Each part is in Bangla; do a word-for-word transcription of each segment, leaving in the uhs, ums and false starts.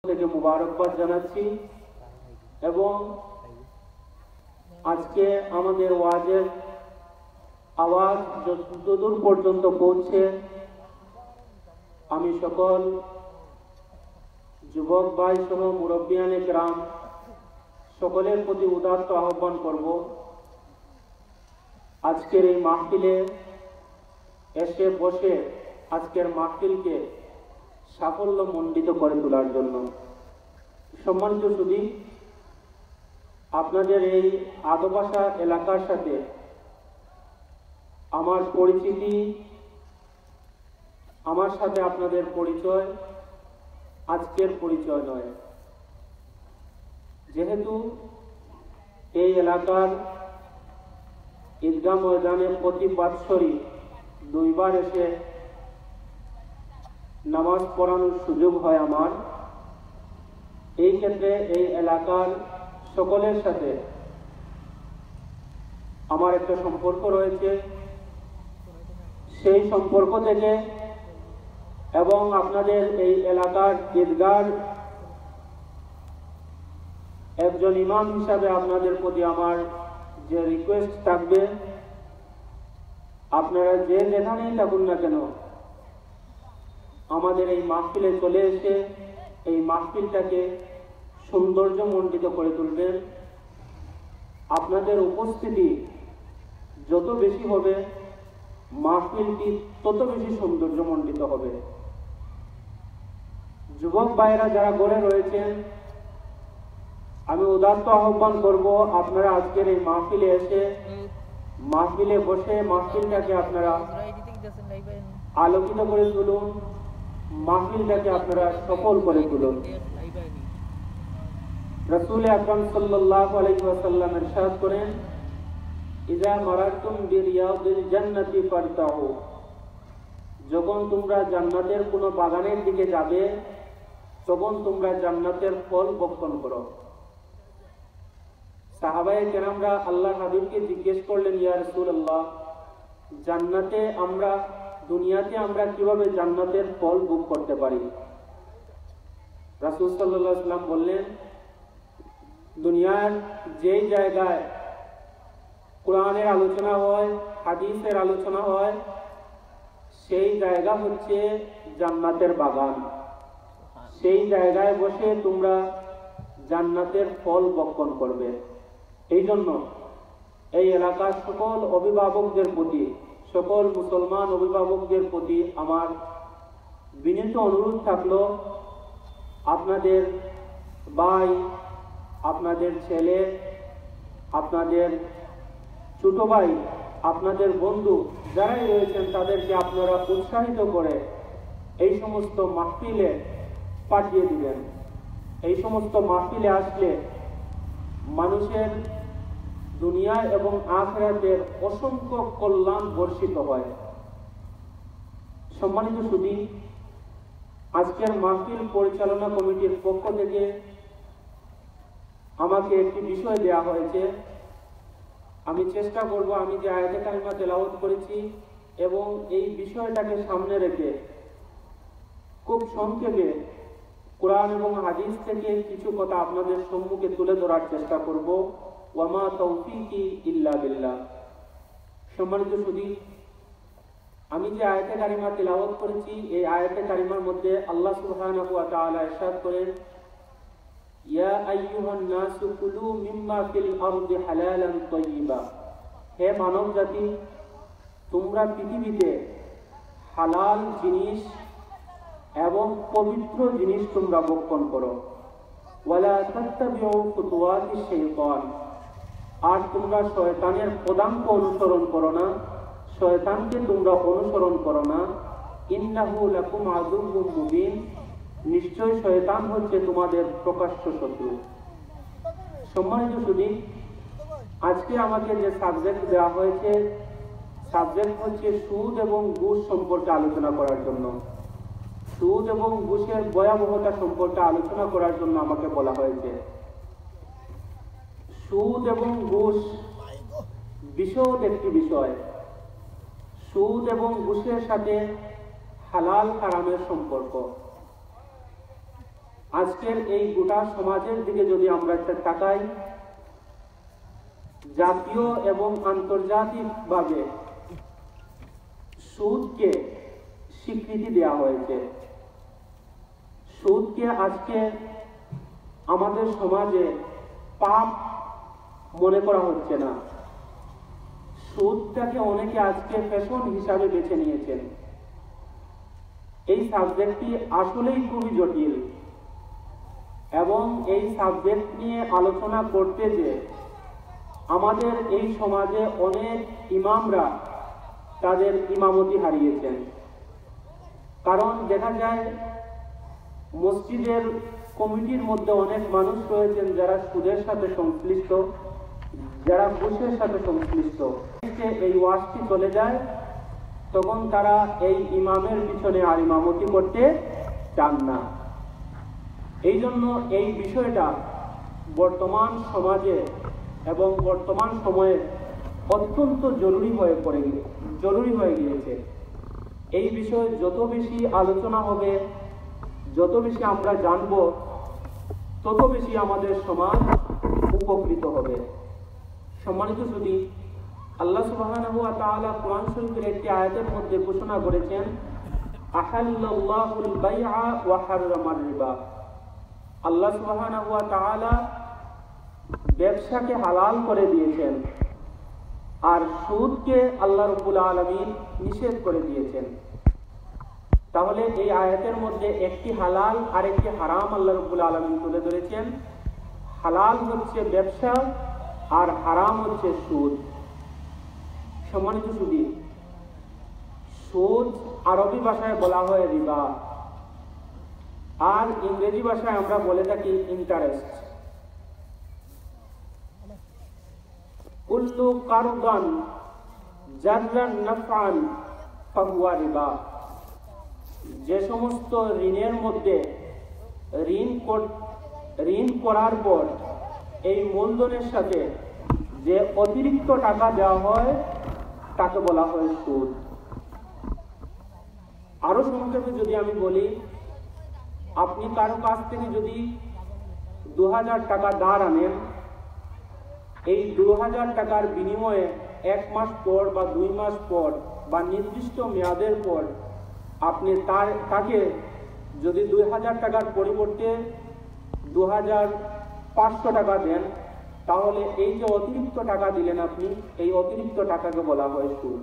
থেকে মুবারকবাদ জানাচ্ছি এবং আজকে আমাদের ওয়াজের আওয়াজ যতদূর পর্যন্ত পৌঁছে আমি সকল যুবক ভাই সহ মুরব্বিয়ানে কেরাম সকলের প্রতি উদাত্ত আহ্বান করব আজকের এই মাহফিলে এসে বসে আজকের মাহফিলকে সাফল্যমণ্ডিত করে তোলার জন্য। সম্মানিত সুধী, আপনাদের এই আদবাসা এলাকার সাথে আমার পরিচিতি, আমার সাথে আপনাদের পরিচয় আজকের পরিচয় নয়। যেহেতু এই এলাকার ঈদগাহ ময়দানে প্রতি বৎসরই দুইবার এসে নামাজ পড়ানোর সুযোগ হয় আমার, এই ক্ষেত্রে এই এলাকার সকলের সাথে আমার একটা সম্পর্ক রয়েছে। সেই সম্পর্ক থেকে এবং আপনাদের এই এলাকার ঈদগাহ একজন ইমাম হিসাবে আপনাদের প্রতি আমার যে রিকোয়েস্ট থাকবে, আপনারা যে যেখানেই থাকুন না কেন আমাদের এই মাহফিলে চলে এসে এই মাহফিলটাকে সৌন্দর্যমণ্ডিত করে তুলবেন। আপনাদের উপস্থিতি যত বেশি হবে মাহফিলটি তত বেশি সৌন্দর্যমণ্ডিত হবে। যুবক ভাইয়েরা যারা গড়ে রয়েছেন, আমি উদাত্ত আহ্বান করব আপনারা আজকের এই মাহফিলে এসে মাহফিলে বসে মাহফিলটাকে আপনারা আলোকিত করে তুলুন, মাহফিলটাকে আপনারা সফল করে তুলুন। রাসূল আকরাম সাল্লাল্লাহু আলাইহি ওয়াসাল্লাম ইরশাদ করেন, ইযা মারাতুম বিরিয়াদিল জান্নাতি ফারতাউ, যখন তোমরা জান্নাতের কোনো বাগানের দিকে যাবে তখন তোমরা জান্নাতের ফল ভক্ষণ করো। সাহাবায়ে কেরামরা আল্লাহর হাবিবকে জিজ্ঞেস করলেন, ইয়া রাসূলুল্লাহ, জান্নাতে আমরা দুনিয়াতে আমরা কিভাবে জান্নাতের ফল ভোগ করতে পারি? রাসূল সাল্লাল্লাহু আলাইহি ওয়াসাল্লাম বললেন, দুনিয়ার যেই জায়গায় কোরআনের আলোচনা হয়, হাদিসের আলোচনা হয়, সেই জায়গা হচ্ছে জান্নাতের বাগান। সেই জায়গায় বসে তোমরা জান্নাতের ফল ভক্ষণ করবে। এই জন্য এই এলাকার সকল অভিভাবকদের প্রতি, সকল মুসলমান অভিভাবকদের প্রতি আমার বিনীত অনুরোধ থাকলো, আপনাদের ভাই, আপনাদের ছেলে, আপনাদের ছোট ভাই, আপনাদের বন্ধু যারাই রয়েছেন তাদেরকে আপনারা উৎসাহিত করে এই সমস্ত মাহফিলে পাঠিয়ে দিবেন। এই সমস্ত মাহফিলে আসলে মানুষের দুনিয়া এবং আখিরাতের অসংখ্য কল্যাণ বর্ষিত হয়। সম্মানিত সুধী, আজকের মাহফিল পরিচালনা কমিটির পক্ষ থেকে আমাকে একটি বিষয় দেয়া হয়েছে। আমি চেষ্টা করব আমি যে আয়াতে কারিমা তেলাওয়াত করেছি এবং এই বিষয়টাকে সামনে রেখে খুব সংক্ষেপে কোরআন এবং হাদিস থেকে কিছু কথা আপনাদের সম্মুখে তুলে ধরার চেষ্টা করব। ওয়ামা তাওফীকি ইল্লা বিল্লাহ। সম্মানিত সুধী, আমি যে আয়াতে কারিমা তেলাওয়াত করেছি এই আয়াতে কারিমার মধ্যে আল্লাহ সুবহানাহু ওয়া তাআলা ইরশাদ করেন, ইয়া আইয়ুহান নাসু কুলু মিম্মা ফিল আরদি হালালান তাইয়্যিবা, হে মানব জাতি, তোমরা পৃথিবীতে হালাল জিনিস এবং পবিত্র জিনিস তোমরা ভক্ষণ করো। ওয়ালা তাত্তাবিউ খুতুওয়াতিশ শাইতান, আর তোমরা শয়তানের পদাঙ্ক অনুসরণ করো না, শয়তানকে তোমরা অনুসরণ করো না। ইন্নাহু লাকুম আদুউম মুবিন, নিশ্চয় শয়তান হচ্ছে তোমাদের প্রকাশ্য শত্রু। সম্মানিত সুধী, আজকে আমাকে যে সাবজেক্ট দেওয়া হয়েছে, সাবজেক্ট হচ্ছে সুদ এবং ঘুষ সম্পর্কে আলোচনা করার জন্য। সুদ এবং ঘুষের ভয়াবহতা সম্পর্কে আলোচনা করার জন্য আমাকে বলা হয়েছে। সুদ এবং ঘুষ বিশদ একটি বিষয়। সুদ এবং ঘুষের সাথে হালাল হারামের সম্পর্ক। আজকের এই গোটা সমাজের দিকে যদি আমরা তাকাই, জাতীয় এবং আন্তর্জাতিকভাবে সুদকে স্বীকৃতি দেওয়া হয়েছে। সুদকে আজকে আমাদের সমাজে পাপ মনে করা হচ্ছে না। সুদটাকে অনেকে আজকে ফ্যাশন হিসাবে বেছে নিয়েছেন। এই সাবজেক্টটি আসলেই খুবই জটিল এবং এই সাবজেক্ট নিয়ে আলোচনা করতে যে আমাদের এই সমাজে অনেক ইমামরা তাদের ইমামতি হারিয়েছেন। কারণ দেখা যায় মসজিদের কমিটির মধ্যে অনেক মানুষ রয়েছেন যারা সুদের সাথে সংশ্লিষ্ট, যারা ঘুষের সাথে সংশ্লিষ্ট। এই ওয়াজটি চলে যায়, তখন তারা এই ইমামের পিছনে আর ইমামতি করতে চান না। এই জন্য এই বিষয়টা বর্তমান সমাজে এবং বর্তমান সময়ে অত্যন্ত জরুরি হয়ে পড়ে জরুরি হয়ে গিয়েছে। এই বিষয়ে যত বেশি আলোচনা হবে, যত বেশি আমরা জানব, তত বেশি আমাদের সমাজ উপকৃত হবে। সম্মানিত সুধী, আল্লাহ সুবহানাহু ওয়া তাআলা কোরআন শরীফের একটি আয়াতের মধ্যে ঘোষণা করেছেন, আহাল্লাল্লাহুল বাইআ ওয়া হাররামার রিবা। আল্লাহ সুবহানাহু ওয়া তাআলা ব্যবসাকে হালাল করে দিয়েছেন আর সুদকে আল্লাহ রাব্বুল আলামিন নিষেধ করে দিয়েছেন। তাহলে এই আয়াতের মধ্যে একটি হালাল আর একটি হারাম আল্লাহ রাব্বুল আলামিন তুলে ধরেছেন। হালাল হচ্ছে ব্যবসা আর হারাম হচ্ছে সুদ। সম্মানিত সুধী, সুদ আরবি ভাষায় বলা হয় রিবা, আর ইংরেজি ভাষায় আমরা বলে থাকি ইন্টারেস্ট। কুল্লু কারদান জাররান নাফআন ফাহুয়া রিবা। যে সমস্ত ঋণের মধ্যে ঋণ ঋণ করার পর এই মূলধনের সাথে যে অতিরিক্ত টাকা দেওয়া হয় তাকে বলা হয় সুদ। আরো সংক্ষেপে যদি আমি বলি, আপনি কারো কাছ থেকে যদি দু হাজার টাকা ধার আনেন, এই দু হাজার টাকার বিনিময়ে এক মাস পর বা দুই মাস পর বা নির্দিষ্ট মেয়াদের পর আপনি তার তাকে যদি দুই হাজার টাকার পরিবর্তে দু হাজার পাঁচশো টাকা দেন, তাহলে এই যে অতিরিক্ত টাকা দিলেন আপনি, এই অতিরিক্ত টাকাকে বলা হয় সুদ।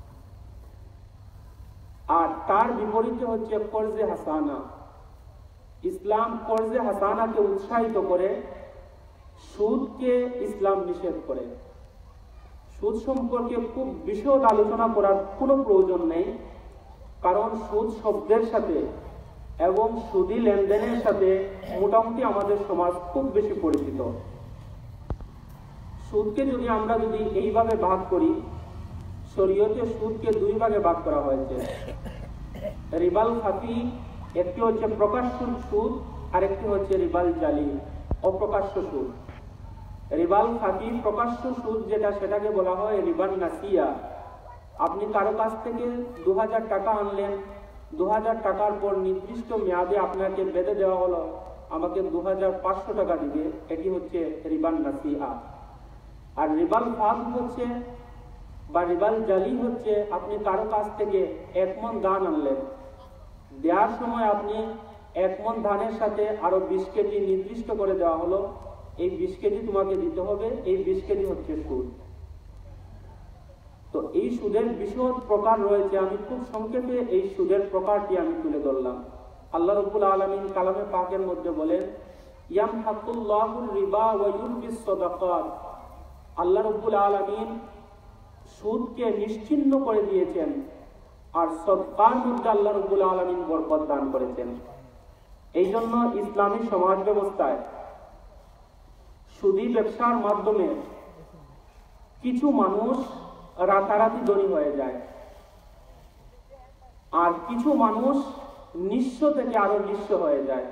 আর তার বিপরীতে হচ্ছে কর্জে হাসানা। ইসলাম কর্জে হাসানাকে উৎসাহিত করে, সুদকে ইসলাম নিষেধ করে। সুদ সম্পর্কে খুব বিশদ আলোচনা করার কোনো প্রয়োজন নেই, কারণ সুদ শব্দের সাথে এবং সুদি লেনদেনের সাথে মোটামুটি আমাদের সমাজ খুব বেশি পরিচিত। সুদকে যদি আমরা যদি এইভাবে ভাগ করি, শরীয়তে সুদকে দুই ভাগে ভাগ করা হয়েছে। রিবাল খাফি, একটি হচ্ছে প্রকাশ্য সুদ আর একটি হচ্ছে রিবাল জালি, অপ্রকাশ্য সুদ। রিবাল খাফি প্রকাশ্য সুদ যেটা, সেটাকে বলা হয় রিবান নাসিয়া। আপনি কারো কাছ থেকে দু হাজার টাকা আনলেন, দু হাজার টাকার পর নির্দিষ্ট মেয়াদে আপনাকে বেঁধে দেওয়া হলো আমাকে দু হাজার পাঁচশো টাকা দিবে, এটি হচ্ছে রিবান নাসিয়া। আর রিবাল ফাদ হচ্ছে বা রিবাল জালি হচ্ছে, আপনি কারো কাছ থেকে এক মণ ধান আনলেন, দেওয়ার সময় আপনি এক মণ ধানের সাথে আরো বিশ কেজি নির্দিষ্ট করে দেওয়া হলো, এই বিশ কেজি তোমাকে দিতে হবে, এই বিশ কেজি হচ্ছে সুদ। তো এই সুদের বিশদ প্রকার রয়েছে, আমি খুব সংক্ষেপে এই সুদের প্রকারটি আমি তুলে ধরলাম। আল্লাহ রাব্বুল আলামিন কালামে পাকের মধ্যে বলেন, ইয়ামহাকুল্লাহুর রিবা ওয়া ইউরবিস সাদাকাত। আল্লাহ রাব্বুল আলামিন সুদকে নিশ্চিহ্ন করে দিয়েছেন আর সদকার মধ্যে আল্লাহ রাব্বুল আলামিন বরকত দান করেছেন। এই জন্য ইসলামী সমাজ ব্যবস্থায় সুদী ব্যবসার মাধ্যমে কিছু মানুষ রাতারাতি ধনী হয়ে যায়, আর কিছু মানুষ নিঃস্ব থেকে আরো নিঃস্ব হয়ে যায়।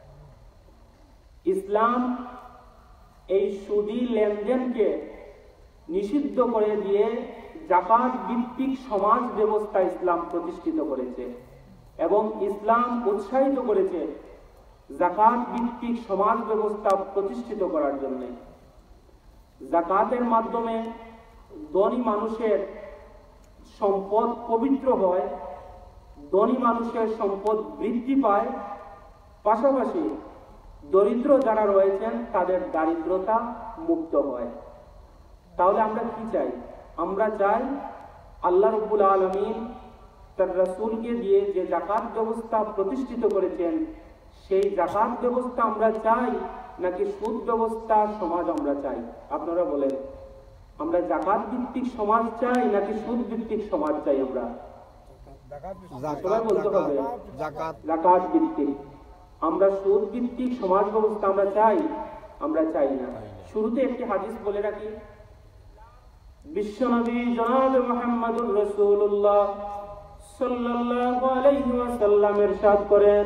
ইসলাম এই সুদী লেনদেনকে নিষিদ্ধ করে দিয়ে জাকাত ভিত্তিক সমাজ ব্যবস্থা ইসলাম প্রতিষ্ঠিত করেছে এবং ইসলাম উৎসাহিত করেছে যাকাত ভিত্তিক সমাজ ব্যবস্থা প্রতিষ্ঠিত করার জন্য। যাকাতের মাধ্যমে ধনী মানুষের সম্পদ পবিত্র হয়, ধনী মানুষের সম্পদ বৃদ্ধি পায়, পাশাপাশি দরিদ্র যারা রয়েছেন তাদের দারিদ্রতা মুক্ত হয়। তাহলে আমরা কি চাই? আমরা চাই আল্লাহ রাব্বুল আলামিন তার রাসূলকে দিয়ে যে যাকাত ব্যবস্থা প্রতিষ্ঠিত করেছেন সেই যাকাত ব্যবস্থা আমরা চাই, নাকি সুদ ব্যবস্থা সমাজ আমরা চাই? আপনারা বলেন, আমরা যাকাত ভিত্তিক সমাজ চাই নাকি সুদ ভিত্তিক সমাজ চাই? আমরা সবাই বলতে হবে যাকাত ভিত্তিক। আমরা সুদ ভিত্তিক সমাজ ব্যবস্থা আমরা চাই? আমরা চাই না। শুরুতে একটি হাদিস বলে রাখি, বিশ্বনবী জনাব মুহাম্মদুর রাসূলুল্লাহ সাল্লাল্লাহু আলাইহি ওয়াসাল্লাম ইরশাদ করেন,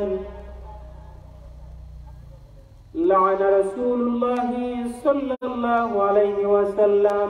লা'না রাসূলুল্লাহ সাল্লাল্লাহু আলাইহি ওয়াসাল্লাম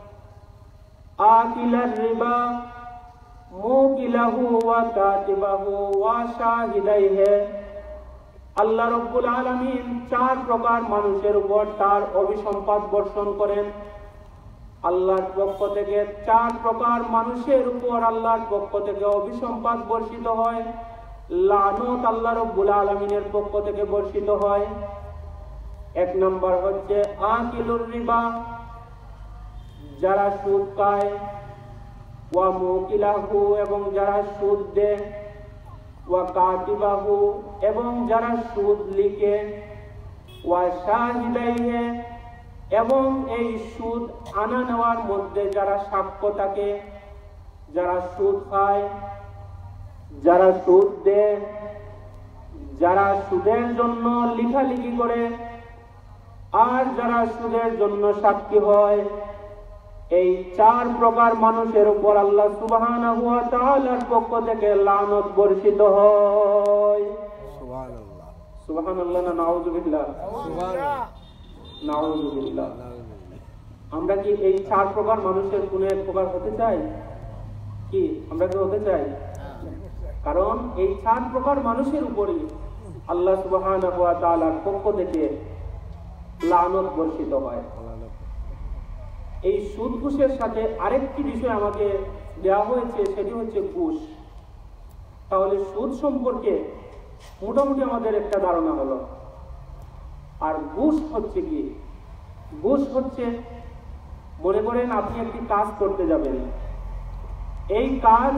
আকিলার রিবা মুকিলাহু ওয়া কাতিবাহু ওয়া শাহিদাইহি। আল্লাহ রাব্বুল আলামিন চার প্রকার মানুষের উপর তার অভিসম্পাদ বর্ষণ করেন। আল্লাহর পক্ষ থেকে চার প্রকার মানুষের উপর আল্লাহর পক্ষ থেকে অভিসম্পাদ বর্ষিত হয়, লানত আল্লাহ রাব্বুল আলামিনের পক্ষ থেকে বর্ষিত হয়। এক নম্বর হচ্ছে আকিলুর রিবা, যারা সুদ খায়, ওয়া মুকিলাহু, এবং যারা সুদ দেয়, ওয়া কাতিবাহু, এবং যারা সুদ লিখে, ওয়া শাহিদাইহি, এবং এই সুদ আনা নেওয়ার মধ্যে যারা সাক্ষ্য থাকে, যারা সুদ খায়, যারা সুদ দেয়, যারা সুদের জন্য লেখালেখি করে, আর যারা সুদের জন্য সাক্ষী হয়, এই চার প্রকার মানুষের উপর আল্লাহ সুবহানাহু ওয়া তাআলার পক্ষ থেকে লানত বর্ষিত হয়। সুবহানাল্লাহ, সুবহানাল্লাহ না নাউযুবিল্লাহ? সুবহানাল্লাহ, নাউযুবিল্লাহ। আমরা কি এই চার প্রকার মানুষের কোন এক প্রকার হতে চাই? কি আমরা কি হতে চাই? কারণ এই চার প্রকার মানুষের উপরই আল্লাহ সুবহানাহু ওয়া তাআলার পক্ষ থেকে লানত বর্ষিত হয়। এই সুদ ঘুষের সাথে আরেকটি বিষয় আমাকে দেওয়া হয়েছে, সেটি হচ্ছে ঘুষ। তাহলে সুদ সম্পর্কে মোটামুটি আমাদের একটা ধারণা হলো। আর ঘুষ হচ্ছে কি? ঘুষ হচ্ছে, মনে করেন আপনি একটি কাজ করতে যাবেন, এই কাজ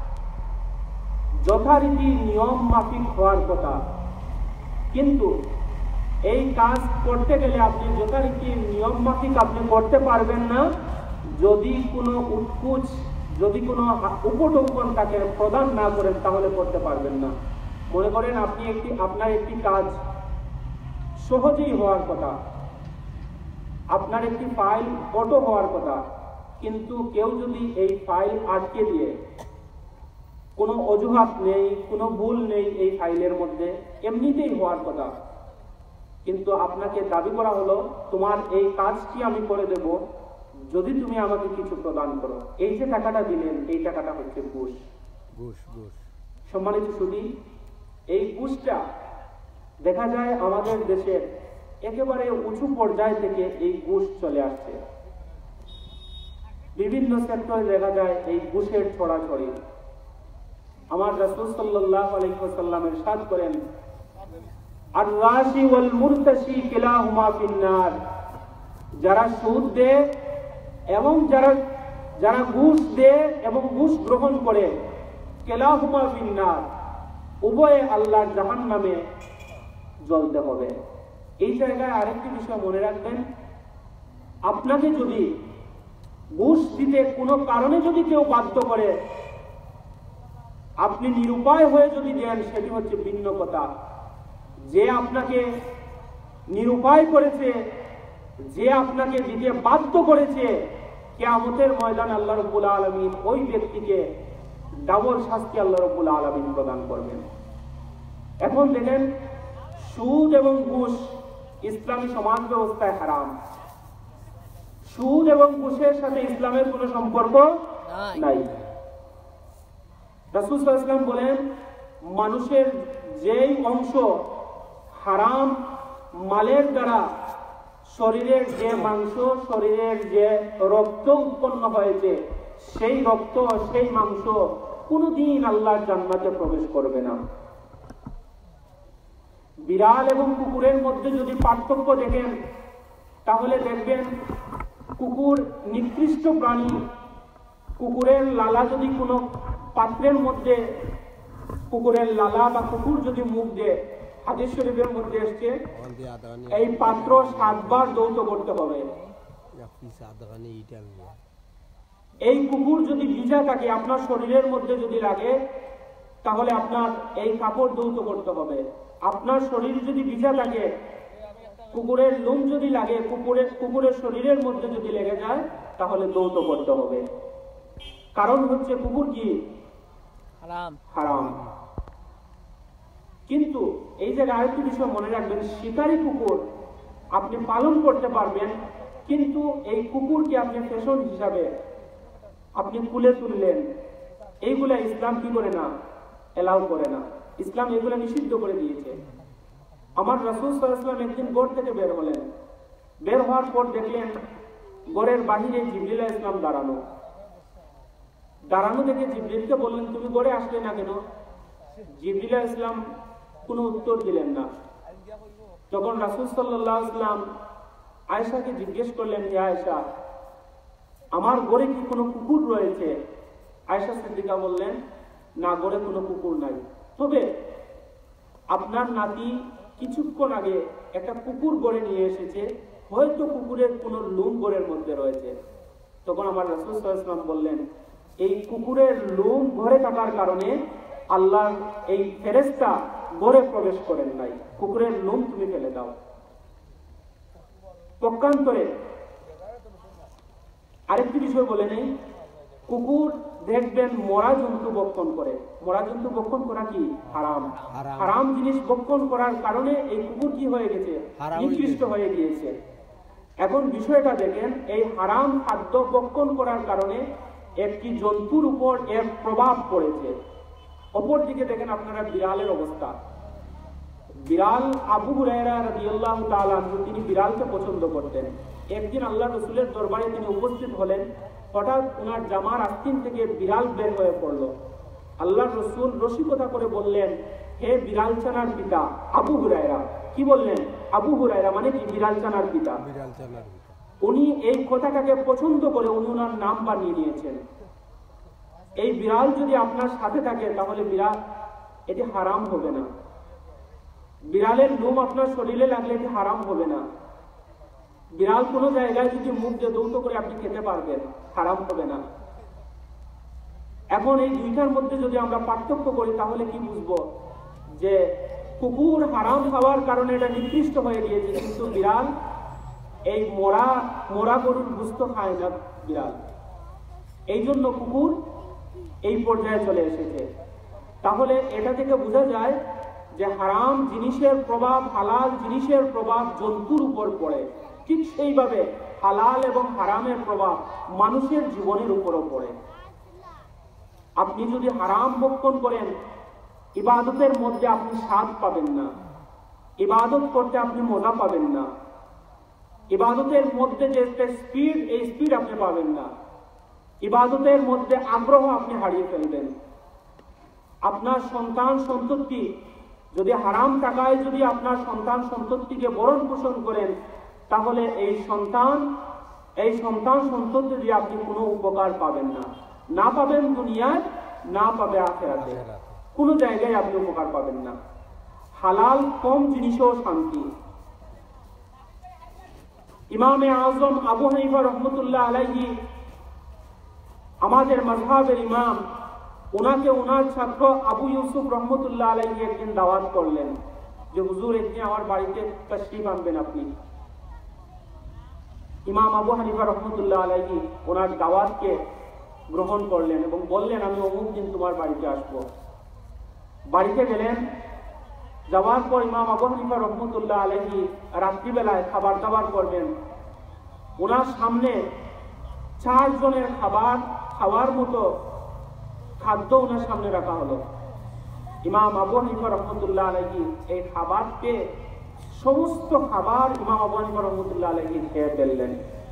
যথারীতি নিয়ম মাফিক হওয়ার কথা, কিন্তু এই কাজ করতে গেলে আপনি যথারীতি নিয়ম মাফিক আপনি করতে পারবেন না যদি কোনো উৎকুচ, যদি কোনো উপটোপন তাকে প্রদান না করেন, তাহলে করতে পারবেন না। মনে করেন আপনি একটি আপনার একটি কাজ সহজেই হওয়ার কথা, আপনার একটি ফাইল অটো হওয়ার কথা, কিন্তু কেউ যদি এই ফাইল আটকে দিয়ে, কোনো অজুহাত নেই, কোনো ভুল নেই এই ফাইলের মধ্যে, এমনিতেই হওয়ার কথা, কিন্তু আপনাকে দাবি করা হলো তোমার এই কাজটি আমি করে দেব যদি তুমি আমাকে কিছু প্রদান করো, এই যে টাকাটা দিলেন এই টাকাটা হচ্ছে ঘুষ। ঘুষ ঘুষ সম্মানিত সুধী, এই ঘুষটা দেখা যায় আমাদের দেশের একেবারে উঁচু পর্যায় থেকে এই ঘুষ চলে আসছে। বিভিন্ন সেক্টরে দেখা যায় এই ঘুষের ছড়াছড়ি। আমার রাসূল সাল্লাল্লাহু আলাইহি ওয়াসাল্লাম ইরশাদ করেন, আর রাশি ওয়াল মুরতাশি কিলাহুমা ফিন্নার। যারা সুদ দেয় এবং যারা যারা ঘুষ দেয় এবং ঘুষ গ্রহণ করে, কিলাহুমা ফিন্নার, উভয়ে আল্লাহর জাহান্নামে জ্বলতে হবে। এই জায়গায় আরেকটি বিষয় মনে রাখবেন, আপনাকে যদি ঘুষ দিতে কোনো কারণে যদি কেউ বাধ্য করে, আপনি নিরুপায় হয়ে যদি দেন, সেটি হচ্ছে ভিন্ন কথা। যে আপনাকে নিরুপায় করেছে, যে আপনাকে দিতে বাধ্য করেছে, কিয়ামতের ময়দানে আল্লাহ রাব্বুল আলামিন ওই ব্যক্তিকে ডাবল শাস্তি আল্লাহ রাব্বুল আলামিন প্রদান করবেন। এখন দেখেন, সুদ এবং ঘুষ ইসলামী সমাজ ব্যবস্থায় হারাম। সুদ এবং ঘুষের সাথে ইসলামের কোনো সম্পর্ক নাই। রাসূল সাল্লাল্লাহু আলাইহি ওয়াসাল্লাম বলেন, মানুষের যেই অংশ হারাম মালের দ্বারা শরীরের যে মাংস, শরীরের যে রক্ত উৎপন্ন হয়েছে, সেই রক্ত, সেই মাংস কোনদিন আল্লাহর জান্নাতে প্রবেশ করবে না। বিড়াল এবং কুকুরের মধ্যে যদি পার্থক্য দেখেন, তাহলে দেখবেন কুকুর নিকৃষ্ট প্রাণী। কুকুরের লালা যদি কোনো পাত্রের মধ্যে, কুকুরের লালা বা কুকুর যদি মুখ দেয়, হাদিস শরীফের মধ্যে এসছে এই পাত্র সাতবার দৌত করতে হবে। এই কুকুর যদি ভিজা থাকে, আপনার শরীরের মধ্যে যদি লাগে, তাহলে আপনার এই কাপড় দৌত করতে হবে। আপনার শরীর যদি ভিজা থাকে, কুকুরের লোম যদি লাগে, কুকুরের কুকুরের শরীরের মধ্যে যদি লেগে যায়, তাহলে দৌত করতে হবে। কারণ হচ্ছে কুকুর কি হারাম হারাম কিন্তু এই জায়গায় আরেকটি বিষয় মনে রাখবেন, শিকারী কুকুর আপনি পালন করতে পারবেন, কিন্তু এই কুকুরকে আপনি ফ্যাশন হিসাবে আপনি কুলে তুললেন, এইগুলা ইসলাম কি করে না, এলাও করে না। ইসলাম এগুলা নিষিদ্ধ করে দিয়েছে। আমার রাসূল সাল্লাল্লাহু আলাইহি ওয়াসাল্লাম একদিন ঘর থেকে বের হলেন। বের হওয়ার পর দেখলেন ঘরের বাহিরে জিবরিল আলাইহিস সালাম দাঁড়ানো। দাঁড়ানো দেখে জিবরিলকে বললেন, তুমি ঘরে আসলে না কেন? জিবরিল আলাইহিস সালাম কোনো উত্তর দিলেন না। তখন রাসূল সাল্লাল্লাহু আলাইহি ওয়াসাল্লাম আয়েশাকে জিজ্ঞেস করলেন, হে আয়েশা, আমার ঘরে কি কোনো কুকুর রয়েছে? আয়েশা সিদ্দিকা বললেন, না, ঘরে কোনো কুকুর নাই, তবে আপনার নাতি কিছুক্ষণ আগে একটা কুকুর ঘরে নিয়ে এসেছে, হয়তো কুকুরের কোনো লোম ঘরের মধ্যে রয়েছে। তখন আমার রাসূল সাল্লাল্লাহু আলাইহি ওয়াসাল্লাম বললেন, এই কুকুরের লোম ঘরে থাকার কারণে আল্লাহ এই ফেরেশতা ঘরে প্রবেশ করেন নাই, কুকুরের লোম তুমি ফেলে দাও। পক্ষান্তরে আরেকটি বিষয় বলে নেই, কুকুর দেখবেন মরা জন্তু ভক্ষণ করে। মরা জন্তু ভক্ষণ করা কি হারাম। হারাম জিনিস ভক্ষণ করার কারণে এই কুকুর কি হয়ে গেছে, নিকৃষ্ট হয়ে গিয়েছে। এখন বিষয়টা দেখেন, এই হারাম খাদ্য ভক্ষণ করার কারণে একটি জন্তুর উপর এর প্রভাব পড়েছে। অপরদিকে দেখেন আপনারা বিড়ালের অবস্থা। বিড়াল, আবু হুরায়রা রাদিয়াল্লাহু তাআলা আনহু তিনি বিড়ালকে পছন্দ করতেন। একদিন আল্লাহ রাসূলের দরবারে তিনি উপস্থিত হলেন, হঠাৎ ওনার জামার আস্তিন থেকে বিড়াল বের হয়ে পড়লো। আল্লাহ রাসূল রসিকতা করে বললেন, হে বিড়াল ছানার পিতা আবু হুরায়রা। কি বললেন? আবু হুরায়রা মানে কি? বিড়াল ছানার পিতা। উনি এই কথাটাকে পছন্দ করে উনি ওনার নাম বানিয়ে নিয়েছেন। এই বিড়াল যদি আপনার সাথে থাকে, তাহলে বিড়াল এটি হারাম হবে না। বিড়ালের লোম আপনার শরীরে লাগলে এটি হারাম হবে না। বিড়াল কোনো জায়গায় যদি মুখ দিয়ে দৌত করে আপনি খেতে পারবেন, হারাম হবে না। এখন এই দুইটার মধ্যে যদি আমরা পার্থক্য করি, তাহলে কি বুঝবো? যে কুকুর হারাম খাওয়ার কারণে এটা নিকৃষ্ট হয়ে গিয়েছে, কিন্তু বিড়াল এই মরা মরা গরুর গোশত খায় না বিড়াল, এই জন্য কুকুর এই পর্যায়ে চলে এসেছে। তাহলে এটা থেকে বোঝা যায় যে হারাম জিনিসের প্রভাব, হালাল জিনিসের প্রভাব জন্তুর উপর পড়ে, ঠিক সেইভাবে হালাল এবং হারামের প্রভাব মানুষের জীবনের উপরও পড়ে। আপনি যদি হারাম ভক্ষণ করেন, ইবাদতের মধ্যে আপনি স্বাদ পাবেন না, ইবাদত করতে আপনি মজা পাবেন না, ইবাদতের মধ্যে যে একটা স্পিড, এই স্পিড আপনি পাবেন না, ইবাদতের মধ্যে আগ্রহ আপনি হারিয়ে ফেলবেন। আপনার সন্তান সন্ততি যদি হারাম টাকায় যদি আপনার সন্তান সন্ততিকে ভরণ পোষণ করেন, তাহলে এই সন্তান এই সন্তান সন্ততি দিয়ে আপনি কোনো উপকার পাবেন না, না পাবেন দুনিয়ায়, না পাবে আখিরাতে, কোনো জায়গায় আপনি উপকার পাবেন না। হালাল কম জিনিসেও শান্তি। ইমামে আজম আবু হানিফা রহমতুল্লাহ আলাইহি, আমাদের মাযহাবের ইমাম, ওনাকে ওনার ছাত্র আবু ইউসুফ রহমতুল্লাহ আলাইহি একদিন দাওয়াত করলেন যে হুজুর, একদিন আমার বাড়িতে তাশরীফ আনবেন আপনি। ইমাম আবু হানিফা রহমতুল্লাহ আলাইহি ওনার দাওয়াতকে গ্রহণ করলেন এবং বললেন, আমি অমুক দিন তোমার বাড়িতে আসবো। বাড়িতে গেলেন। যাওয়ার পর ইমাম আবু হানিফা রহমতুল্লাহ আলাইহি রাত্রিবেলায় খাবার দাবার করবেন। ওনার সামনে চার জনের খাবার খাওয়ার মতো খাদ্য ওনার সামনে রাখা হলো। ইমাম আবু হানিফা রহমতুল্লাহ আলাইহি এই খাবার পেয়ে সমস্ত খাবার ইমাম আবু হানিফা রহমতুল্লাহ আলাইহি খেয়ে ফেললেন।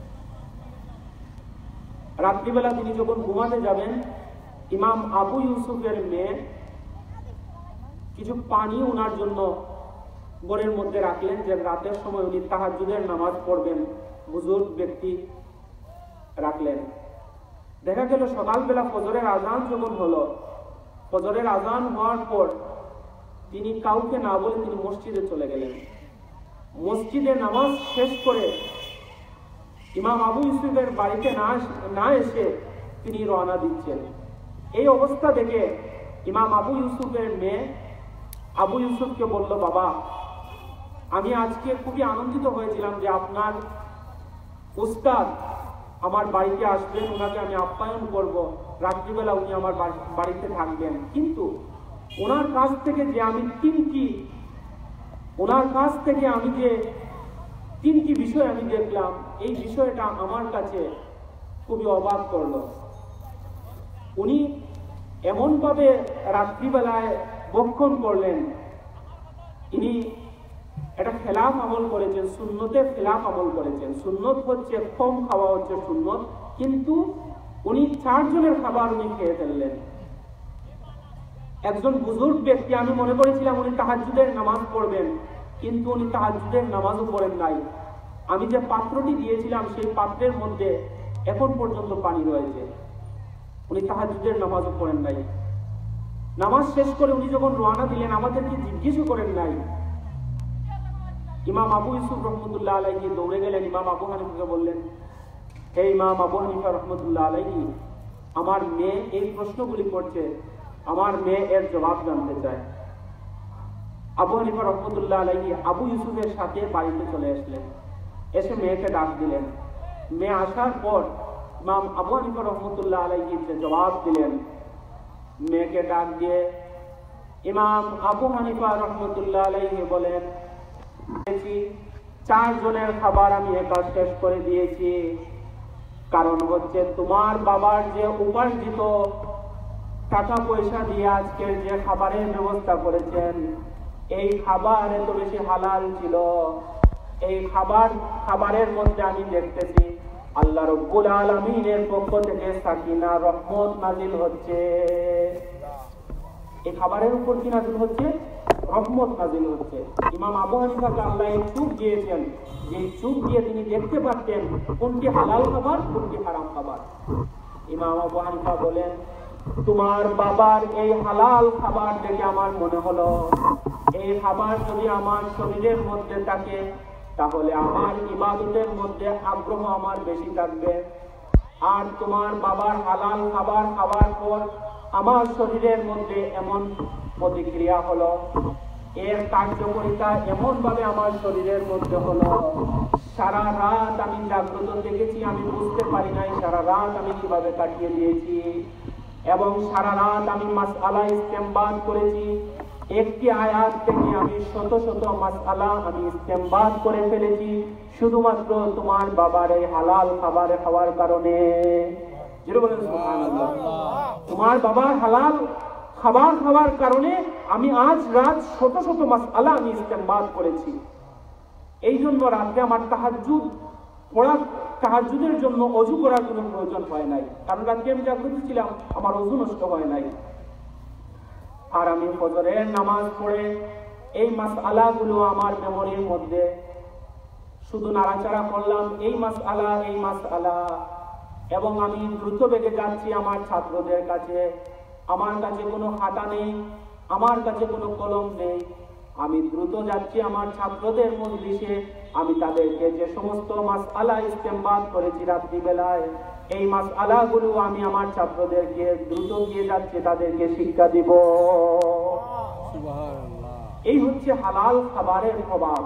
রাত্রিবেলা তিনি যখন ঘুমাতে যাবেন, ইমাম আবু ইউসুফের মেয়ে কিছু পানি ওনার জন্য ঘরের মধ্যে রাখলেন, যে রাতের সময় উনি তাহাজ্জুদের নামাজ পড়বেন, বুজুর্গ ব্যক্তি রাখলেন। দেখা গেল সকালবেলা ফজরের আজান যখন হলো, ফজরের আজান হওয়ার পর তিনি কাউকে না বলে তিনি মসজিদে চলে গেলেন। মসজিদে নামাজ শেষ করে ইমাম আবু ইউসুফের বাড়িতে না না এসে তিনি রওনা দিচ্ছেন। এই অবস্থা দেখে ইমাম আবু ইউসুফের মেয়ে আবু ইউসুফকে বলল, বাবা, আমি আজকে খুবই আনন্দিত হয়েছিলাম যে আপনার উস্তাদ আমার বাড়িতে আসবেন, ওনাকে আমি আপ্যায়ন করব, রাত্রিবেলা উনি আমার বাড়িতে থাকবেন, কিন্তু ওনার কাছ থেকে যে আমি তিনটি ওনার কাছ থেকে আমি যে তিনটি বিষয় আমি দেখলাম, এই বিষয়টা আমার কাছে খুবই অবাক করলো। উনি এমনভাবে রাত্রিবেলায় বক্ষণ করলেন, ইনি এটা খেলাফ আমল করেছেন, সুন্নতে খেলাফ আমল করেছেন। সুন্নত হচ্ছে কম খাওয়া হচ্ছে সুন্নত, কিন্তু উনি চারজনের খাবার উনি খেয়ে ফেললেন। একজন বুজুর্গ ব্যক্তি, আমি মনে করেছিলাম উনি তাহাজ্জুদের নামাজ পড়বেন, কিন্তু উনি তাহাজ্জুদের নামাজও পড়েন নাই। আমি যে পাত্রটি দিয়েছিলাম সেই পাত্রের মধ্যে এখন পর্যন্ত পানি রয়েছে। উনি তাহাজ্জুদের নামাজও পড়েন নাই। নামাজ শেষ করে উনি যখন রওনা দিলেন, আমাদেরকে জিজ্ঞেসও করেন নাই। ইমাম আবু ইউসুফ রহমতুল্লাহ আলাইহি দৌড়ে গেলেন, ইমাম আবু হানিফাকে বললেন, হে ইমাম আবু হানিফা রহমতুল্লাহ আলাইহি, আমার মেয়ে এই প্রশ্নগুলি করছে, আমার মেয়ে এর জবাব জানতে চায়। আবু হানিফা রহমতুল্লাহ আলাইহি আবু ইউসুফের সাথে বাড়িতে চলে আসলেন, এসে মেয়েকে ডাক দিলেন। মেয়ে আসার পর ইমাম আবু হানিফা রহমতুল্লাহ আলাইহি যে জবাব দিলেন, মেয়েকে ডাক দিয়ে ইমাম আবু হানিফা রহমতুল্লাহ আলাইহি বলেন, চার জনের খাবার আমি একা শেষ করে দিয়েছি, কারণ হচ্ছে তোমার বাবার যে উপার্জিত টাকা পয়সা দিয়ে আজকের যে খাবারের ব্যবস্থা করেছেন, এই খাবার এত বেশি হালাল ছিল। এই খাবার খাবারের মধ্যে আমি দেখতেছি আল্লাহ রাব্বুল আলামিনের পক্ষ থেকে সাকিনা রহমত নাজিল হচ্ছে। এই খাবারের উপর কি নাজিল হচ্ছে? রহমত নাজিল হচ্ছে। ইমাম আবু হানিফাকে আল্লাহ এই চোখ দিয়েছেন, যে চোখ দিয়ে তিনি দেখতে পারতেন কোনটি হালাল খাবার, কোনটি হারাম খাবার। ইমাম আবু হানিফা বলেন, তোমার বাবার এই হালাল খাবার দেখে আমার মনে হলো এই খাবার যদি আমার শরীরের মধ্যে থাকে তাহলে আমার ইবাদতের মধ্যে আগ্রহ আমার বেশি থাকবে। আর তোমার বাবার হালাল খাবার খাওয়ার পর আমার শরীরের মধ্যে এমন প্রতিক্রিয়া হলো, এর কার্যকরিতা এমন ভাবে আমার শরীরের মধ্যে হলো, সারা রাত আমি জাগ্রত দেখেছি, আমি বুঝতে পারি নাই সারা রাত আমি কিভাবে কাটিয়ে দিয়েছি। এবং সারা রাত আমি মাসআলা ইস্তেমবাদ করেছি, একটি আয়াত থেকে আমি শত শত মাসআলা আমি ইস্তেমবাদ করে ফেলেছি, শুধুমাত্র তোমার বাবার এই হালাল খাবার খাওয়ার কারণে। সুবহানাল্লাহ। তোমার বাবার হালাল খাবার খাওয়ার কারণে আমি আজ রাত শত শত মাসআলা আমি ইস্তেমবাদ করেছি। এই জন্য রাতে আমার তাহাজ্জুদ পড়া তাহাজ্জুদের জন্য ওযু করার কোনো প্রয়োজন হয় নাই, কারণ রাতে আমি জাগ্রত ছিলাম, আমার ওযু নষ্ট হয় নাই। আর আমি ফজরের নামাজ পড়ে এই মাসআলাগুলো আমার মেমোরির মধ্যে শুধু নাড়াচাড়া করলাম, এই মাসআলা এই মাসআলা, এবং আমি দ্রুত বেগে যাচ্ছি আমার ছাত্রদের কাছে। আমার কাছে কোনো খাতা নেই, আমার কাছে কোনো কলম নেই, আমি দ্রুত যাচ্ছি আমার ছাত্রদের মজলিসে। আমি তাদেরকে যে সমস্ত মাসআলা ইস্তেমবাদ করেছি রাত্রিবেলায়, এই মাসআলাগুলো আমি আমার ছাত্রদেরকে দ্রুত গিয়ে যাচ্ছে তাদেরকে শিক্ষা দিব। সুবহানাল্লাহ। এই হচ্ছে হালাল খাবারের প্রভাব।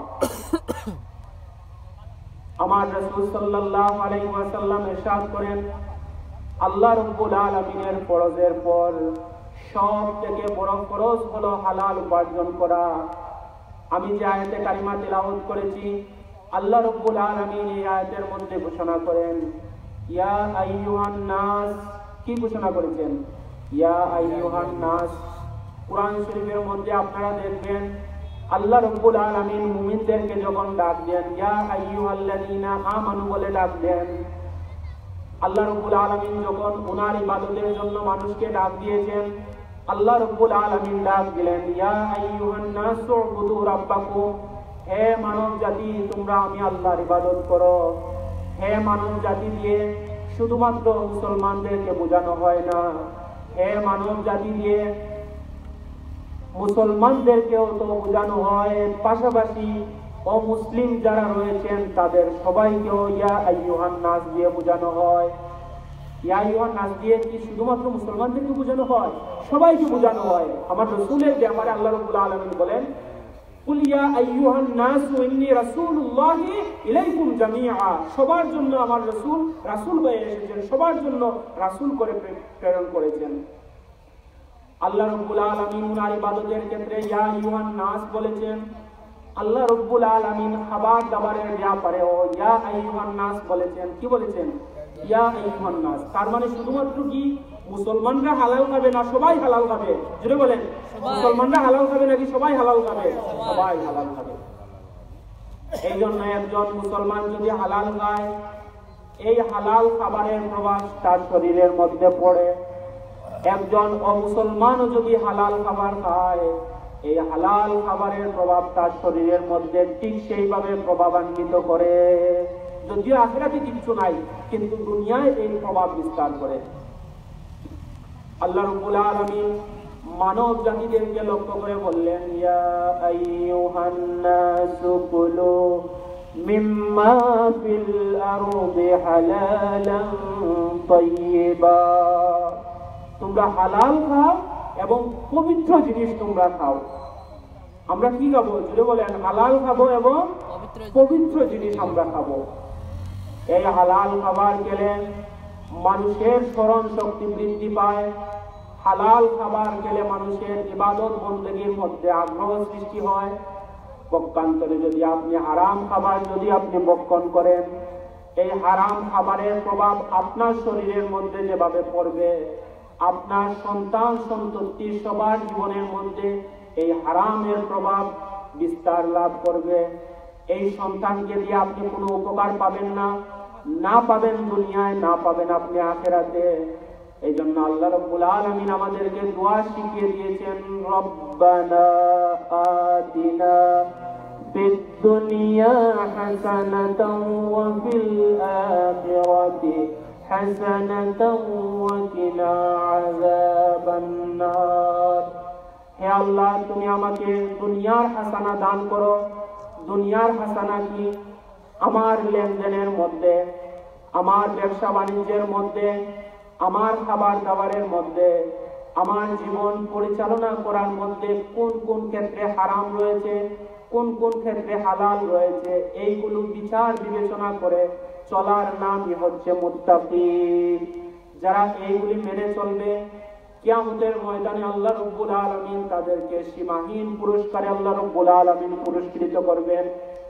আমার রাসূল সাল্লাল্লাহু আলাইহি ওয়াসাল্লাম ইরশাদ করেন, আল্লাহ রাব্বুল আলামিনের ফরজের পর সব থেকে বড় ফরজ হলো হালাল উপার্জন করা। আমি যে আয়াতে কারিমা তেলাওয়াত করেছি, আল্লাহ রাব্বুল আলামিন এই আয়াতের মধ্যে ঘোষণা করেন, ইয়া আইয়ুহান নাস, কি ঘোষণা করেছেন? ইয়া আইয়ুহান নাস। কুরআন শরীফের মধ্যে আপনারা দেখবেন আল্লাহ রাব্বুল আলামিন মুমিনদেরকে যখন ডাক দেন ইয়া আইয়ুহাল্লাযীনা আমানু বলে ডাক দেন, আল্লাহ রাব্বুল আলামিন যখন ওনার ইবাদতের জন্য মানুষকে ডাক দিয়েছেন, আল্লাহ রাব্বুল আলামিন ডাক দিলেন ইয়া আইয়ুহান নাসু উবুদু রাব্বাকুম, হে মানব জাতি তোমরা আমি আল্লাহর ইবাদত করো। হে মানব জাতি দিয়ে শুধুমাত্র মুসলমানদেরকে বোঝানো হয় না, হে মানব জাতি দিয়ে মুসলমানদেরকেও তো বোঝানো হয়, পাশাপাশি অমুসলিম যারা রয়েছেন তাদের সবাইকেও ইয়া আইয়ুহান নাস দিয়ে বোঝানো হয়। ইয়া আইয়ুহান নাস দিয়ে কি শুধুমাত্র মুসলমানদেরকে বোঝানো হয়? সবাইকে বোঝানো হয়। আমার রাসূলের ব্যাপারে আল্লাহ রাব্বুল আলামিন বলেন কুল ইয়া আইয়ুহান নাস ইন্নী রাসূলুল্লাহি ইলাইকুম জামিআ, সবার জন্য আমার রাসূল রাসূল হয়ে এসেছেন, সবার জন্য রাসূল করে প্রেরণ করেছেন। আল্লাহ রাব্বুল আলামিন ওনার ইবাদতের ক্ষেত্রে ইয়া আইয়ুহান নাস বলেছেন। আল্লাহ রাব্বুল আলামিন খাবার দাবারের ব্যাপারে ও ইয়া আইয়ুহান নাস বলেছেন। কি বলেছেন? ইয়া আইয়ুহান নাস। তার মানে শুধুমাত্র কি মুসলমানরা হালাল খাবে না সবাই হালাল খাবে? জোরে বলেন, মুসলমানরা হালাল খাবে নাকি সবাই হালাল খাবে? সবাই হালাল খাবে। এই জন্য একজন মুসলমান যদি হালাল খায়, এই হালাল খাবারের প্রভাব তার শরীরের মধ্যে পড়ে। একজন অমুসলমানও যদি হালাল খাবার খায়, এই হালাল খাবারের প্রভাব তার শরীরের মধ্যে ঠিক সেইভাবে প্রভাবান্বিত করে। যদিও আখিরাতে কিছু নাই, কিন্তু দুনিয়ায় এই প্রভাব বিস্তার করে। আল্লাহ রাব্বুল আলামিন মানব জাতিদেরকে লক্ষ্য করে বললেন ইয়া আইয়ুহান নাসু কুলু মিম্মা ফিল আরদি হালালান তাইয়্যিবা, তোমরা হালাল খাও এবং পবিত্র জিনিস তোমরা খাও। আমরা কি খাবো? যদি বলেন হালাল খাবো এবং পবিত্র জিনিস আমরা খাবো। এই হালাল খাবার খেলে মানুষের স্মরণ শক্তি বৃদ্ধি পায়। হালাল খাবার খেলে মানুষের ইবাদত বন্দেগীর মধ্যে আগ্রহ সৃষ্টি হয়। পক্ষান্তরে যদি আপনি হারাম খাবার যদি আপনি ভক্ষণ করেন, এই হারাম খাবারের প্রভাব আপনার শরীরের মধ্যে যেভাবে পড়বে, আপনার সন্তান সন্ততি সবার জীবনের মধ্যে এই হারামের প্রভাব বিস্তার লাভ করবে। এই সন্তানকে দিয়ে আপনি কোনো উপকার পাবেন না, না পাবেন দুনিয়ায়, না পাবেন আপনি আখিরাতে। এই জন্য আল্লাহ রাব্বুল আলামিন আমাদেরকে দোয়া শিখিয়ে দিয়েছেন রব্বানা আতিনা ফিদ দুনিয়া হাসানাতাও ওয়া ফিল আখিরাতি হাসানাতাও ওয়া কিনা আযাবান নার। হে আল্লাহ, তুমি আমাকে দুনিয়ার হাসানা দান করো। দুনিয়ার হাসানা কি? আমার লেনদেনের মধ্যে, আমার ব্যবসা বাণিজ্যের মধ্যে, আমার খাবার দাবারের মধ্যে, আমার জীবন পরিচালনা করার মধ্যে কোন কোন ক্ষেত্রে হারাম রয়েছে, কোন কোন ক্ষেত্রে হালাল রয়েছে, এইগুলো বিচার বিবেচনা করে চলার নামই হচ্ছে মুত্তাকি। যারা এইগুলি মেনে চলবে, কিয়ামতের ময়দানে আল্লাহ রাব্বুল আলামিন তাদেরকে সীমাহীন পুরস্কারে আল্লাহ রাব্বুল আলামিন পুরস্কৃত করবেন।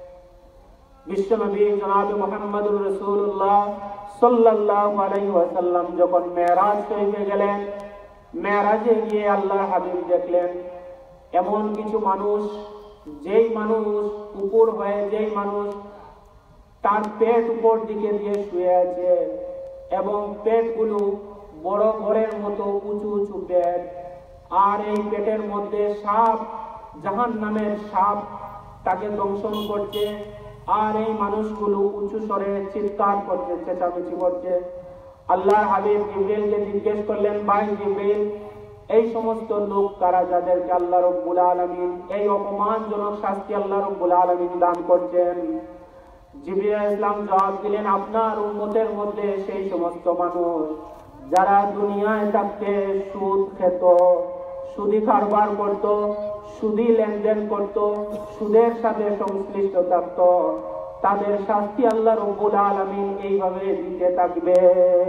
বিশ্বনবী জনাবে মুহাম্মদুর রাসূলুল্লাহ সাল্লাল্লাহু আলাইহি ওয়াসাল্লাম যখন মেরাজ শরীফে গেলেন, মেরাজে গিয়ে আল্লাহর হাবিব দেখলেন এমন কিছু মানুষ, যেই মানুষ উপর হয়ে, যেই মানুষ তার পেট উপর দিকে দিয়ে শুয়ে আছে এবং পেটগুলো বড় ঘরের মতো উঁচু উঁচু পেট, আর এই পেটের মধ্যে সাপ, জাহান্নামের সাপ তাকে দংশন করছে, আর এই মানুষগুলো উঁচু স্বরে চিৎকার করছে, চেঁচামেচি করছে। আল্লাহর হাবিব জিবরিলকে জিজ্ঞেস করলেন, ভাই জিবরিল, এই সমস্ত লোক কারা যাদেরকে আল্লাহ রাব্বুল আলামিন এই অপমানজনক শাস্তি আল্লাহ রাব্বুল আলামিন দান করছেন? জিবরিল আলাইহিস সালাম জবাব দিলেন, আপনার উম্মতের মধ্যে সেই সমস্ত মানুষ যারা দুনিয়ায় থাকতে সুদ খেত, সুদি কারবার করত, সুদি লেনদেন করত, সুদের সাথে সংশ্লিষ্ট থাকত, তাদের শাস্তি আল্লাহ রাব্বুল আলামিন এইভাবে দিতে থাকবে।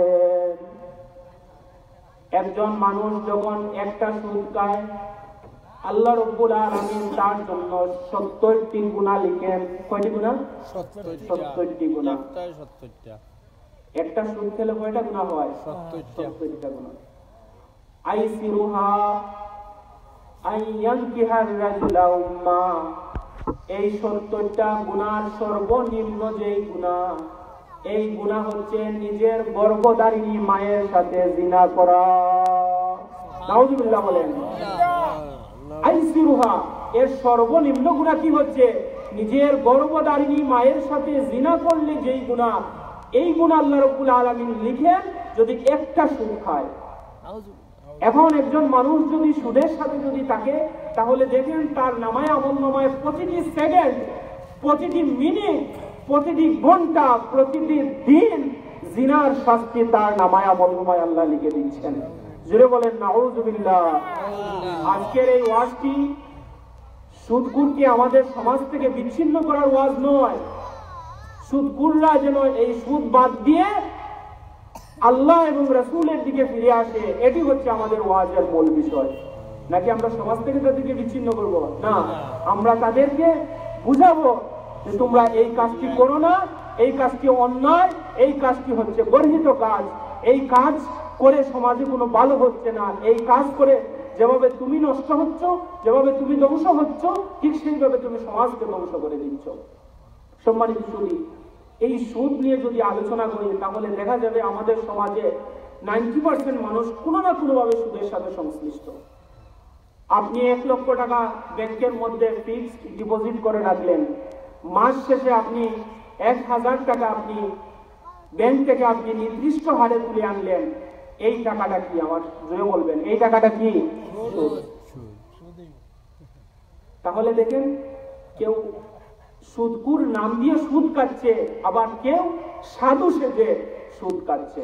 একজন মানুষ যখন একটা সুদ খায়, আল্লাহ রাব্বুল আলামিন তার জন্য সত্তরটি গুনাহ লিখেন। কয়টি গুনাহ? সত্তরটি গুনাহ। একটা সুদ খেলে কয়টা গুনাহ হয়? সত্তরটা গুনাহ। আইসিরুহা আইয়ানকিহার রাজুলা উম্মা, এই সত্তরটা গুনার সর্বনিম্ন যেই গুনাহ, এই গুনাহ হচ্ছে নিজের গর্ভধারিণী মায়ের সাথে জিনা করা। নাউযুবিল্লাহ বলেন। আইসিরুহা, এর সর্বনিম্ন গুনাহ কি হচ্ছে? নিজের গর্ভধারিণী মায়ের সাথে জিনা করলে যেই গুনাহ, এই গুনাহ আল্লাহ রাব্বুল আলামিন লিখেন যদি একটা সুদ খায়। এখন একজন মানুষ যদি সুদের সাথে যদি থাকে, তাহলে দেখেন তার নামায় আমল নামায় প্রতিটি সেকেন্ড, প্রতিটি মিনিট, প্রতিটি ঘন্টা, প্রতিটি দিন জিনার শাস্তি তার নামায় আমল নামায় আল্লাহ লিখে দিচ্ছেন। জোরে বলেন নাউযুবিল্লাহ। আজকের এই ওয়াজটি সুদখোরকে আমাদের সমাজ থেকে বিচ্ছিন্ন করার ওয়াজ নয়। সুদখোররা যেন এই সুদ বাদ দিয়ে আল্লাহ এবং রাসূলের দিকে ফিরে আসে, এটি হচ্ছে আমাদের ওয়াজের মূল বিষয়। নাকি আমরা সমাজ থেকে তাদেরকে বিচ্ছিন্ন করব? না, আমরা তাদেরকে বুঝাবো যে তোমরা এই কাজটি করো না, এই কাজটি অন্যায়, এই কাজটি হচ্ছে গর্হিত কাজ, এই কাজ করে সমাজে কোনো ভালো হচ্ছে না, এই কাজ করে যেভাবে তুমি নষ্ট হচ্ছ, যেভাবে তুমি ধ্বংস হচ্ছ, ঠিক সেইভাবে তুমি সমাজকে ধ্বংস করে দিচ্ছ। সম্মানিত সুদী, এই সুদ নিয়ে যদি আলোচনা করি তাহলে দেখা যাবে আমাদের সমাজে নাইনটি পার্সেন্ট মানুষ কোনো না কোনোভাবে সুদের সাথে সংশ্লিষ্ট। আপনি এক লক্ষ টাকা ব্যাংকের মধ্যে ফিক্সড ডিপোজিট করে রাখলেন, মাস শেষে আপনি এক হাজার টাকা আপনি ব্যাংক থেকে আপনি নির্দিষ্ট হারে তুলে আনলেন, এই টাকাটা কি? আমার জোরে বলবেন, এই টাকাটা কি? তাহলে দেখেন, কেউ সুদখোর নাম দিয়ে সুদ কাটছে, আবার কেউ সাধু সেজে সুদ কাটছে,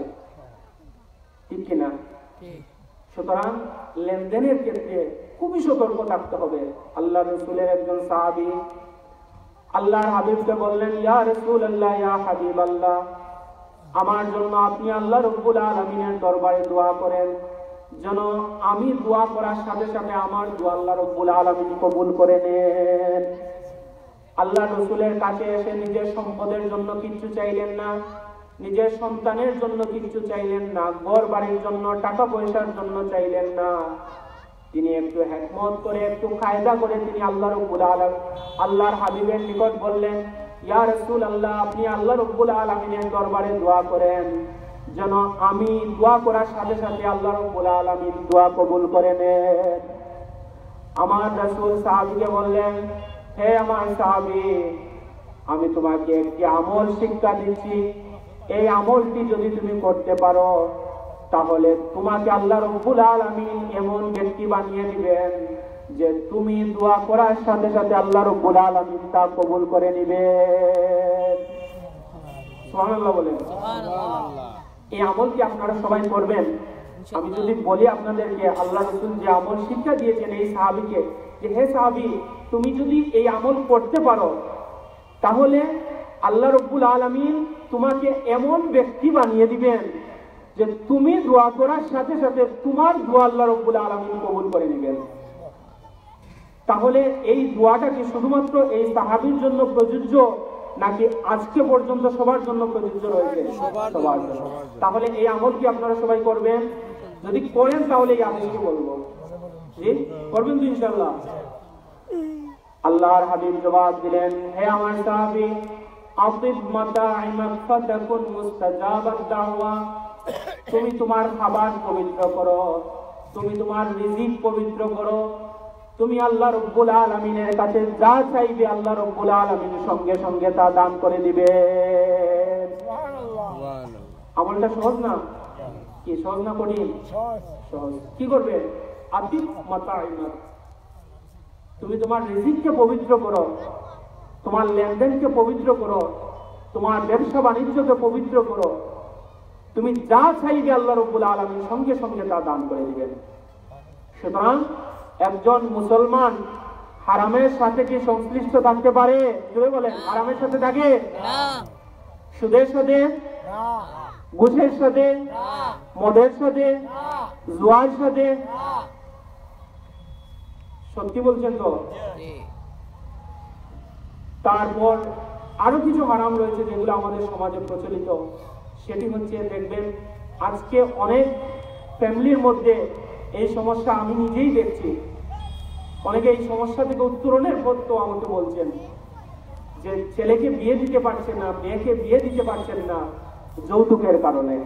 ঠিক কিনা? সুতরাং লেনদেনের ক্ষেত্রে খুবই সতর্ক থাকতে হবে। আল্লাহ রাসূলের একজন সাহাবী আল্লাহর হাবিবকে বললেন, ইয়া রাসূলুল্লাহ, ইয়া হাবিবাল্লাহ, আমার জন্য আপনি আল্লাহ রাব্বুল আলামিনের দরবারে দোয়া করেন, যেন আমি দোয়া করার সাথে সাথে আমার দোয়া আল্লাহ রাব্বুল আলামিন কবুল করে নেন। আল্লাহ রাসূলের কাছে এসে নিজের সম্পদের জন্য কিছু চাইলেন না, নিজের সন্তানের জন্য কিছু চাইলেন না, ঘর বাড়ির জন্য, টাকা পয়সার জন্য চাইলেন না। তিনি একটু হিকমত করে, একটু কায়দা করে তিনি আল্লাহ রাব্বুল আলামিন আল্লাহর হাবিবের নিকট বললেন, ইয়া রাসূলুল্লাহ, আপনি আল্লাহ রাব্বুল আলামিনের দরবারে দোয়া করেন, যেন আমি দোয়া করার সাথে সাথে আল্লাহ রাব্বুল আলামিন দোয়া কবুল করে নেন। আমার রাসূল সাহাবীকে বললেন, হে আমার সাহাবী, আমি তোমাকে একটি আমল শিক্ষা দিচ্ছি, এই আমলটি যদি তুমি করতে পারো তাহলে তোমাকে আল্লাহ রাব্বুল আলামিন এমন ব্যক্তি বানিয়ে দিবেন যে তুমি দোয়া করার সাথে সাথে আল্লাহ রাব্বুল আলামিন তা কবুল করে নেবেন। সুবহানাল্লাহ বলেন। সুবহানাল্লাহ। এই আমল কি আপনারা সবাই করবেন? আমি যদি বলি আপনাদেরকে, আল্লাহ রাসূল যে আমল শিক্ষা দিয়েছেন এই সাহাবীকে, যে হে সাহাবী, তুমি যদি এই আমল করতে পারো তাহলে আল্লাহ রাব্বুল আলামিন তোমাকে এমন ব্যক্তি বানিয়ে দিবেন যে তুমি দোয়া করার সাথে সাথে তোমার দোয়া আল্লাহ রাব্বুল আলামিন কবুল করে নেবেন। তাহলে এই দোয়াটা কি শুধুমাত্র এই সাহাবীর জন্য প্রযোজ্য, নাকি আজকে পর্যন্ত সবার জন্য প্রযোজ্য রয়েছে? সবার জন্য। তাহলে এই আমল কি আপনারা সবাই করবেন? যদি করেন তাহলে এই আমলটি বলবো, জি করবেন তো ইনশাআল্লাহ? আল্লাহর হাবিব জবাব দিলেন, হে আমার সাহাবী, আতিব মাতা'iমাক ফাতাকুন মুস্তাজাবাদ দাওয়া, তুমি তোমার খাবার পবিত্র করো, তুমি তোমার রিজিক পবিত্র করো, তুমি আল্লাহ রাব্বুল আলামিনের কাছে যা চাইবে আল্লাহ রাব্বুল আলামিন সঙ্গে সঙ্গে তা দান করে দিবেন। সুবহানাল্লাহ। আমলটা সহজ না? কি সহজ না কঠিন? সহজ। কি করবে? আতিব মাতা'iমাক, তুমি তোমার রিজিককে পবিত্র করো, তোমার লেনদেনকে পবিত্র করো, তোমার ব্যবসা বাণিজ্যকে পবিত্র করো, তুমি যা চাইবে আল্লাহ রাব্বুল আলামিন সঙ্গে সঙ্গে তা দান করে দিবেন। সুতরাং একজন মুসলমান হারামের সাথে কি সংশ্লিষ্ট থাকতে পারে? জোরে বলেন, হারামের সাথে থাকে না? সুদের সাথে না, ঘুষের সাথে না, মদের সাথে না, জুয়ার সাথে না। সত্যি বলছেন তো? তারপর আরো কিছু হারাম রয়েছে যেগুলো আমাদের সমাজে প্রচলিত, সেটি হচ্ছে, দেখবেন আজকে অনেক ফ্যামিলির মধ্যে এই সমস্যা আমি নিজেই দেখছি। অনেকে এই সমস্যা থেকে উত্তরণের পর তো আমাকে বলছেন যে ছেলেকে বিয়ে দিতে পারছেন না, মেয়েকে বিয়ে দিতে পারছেন না যৌতুকের কারণে।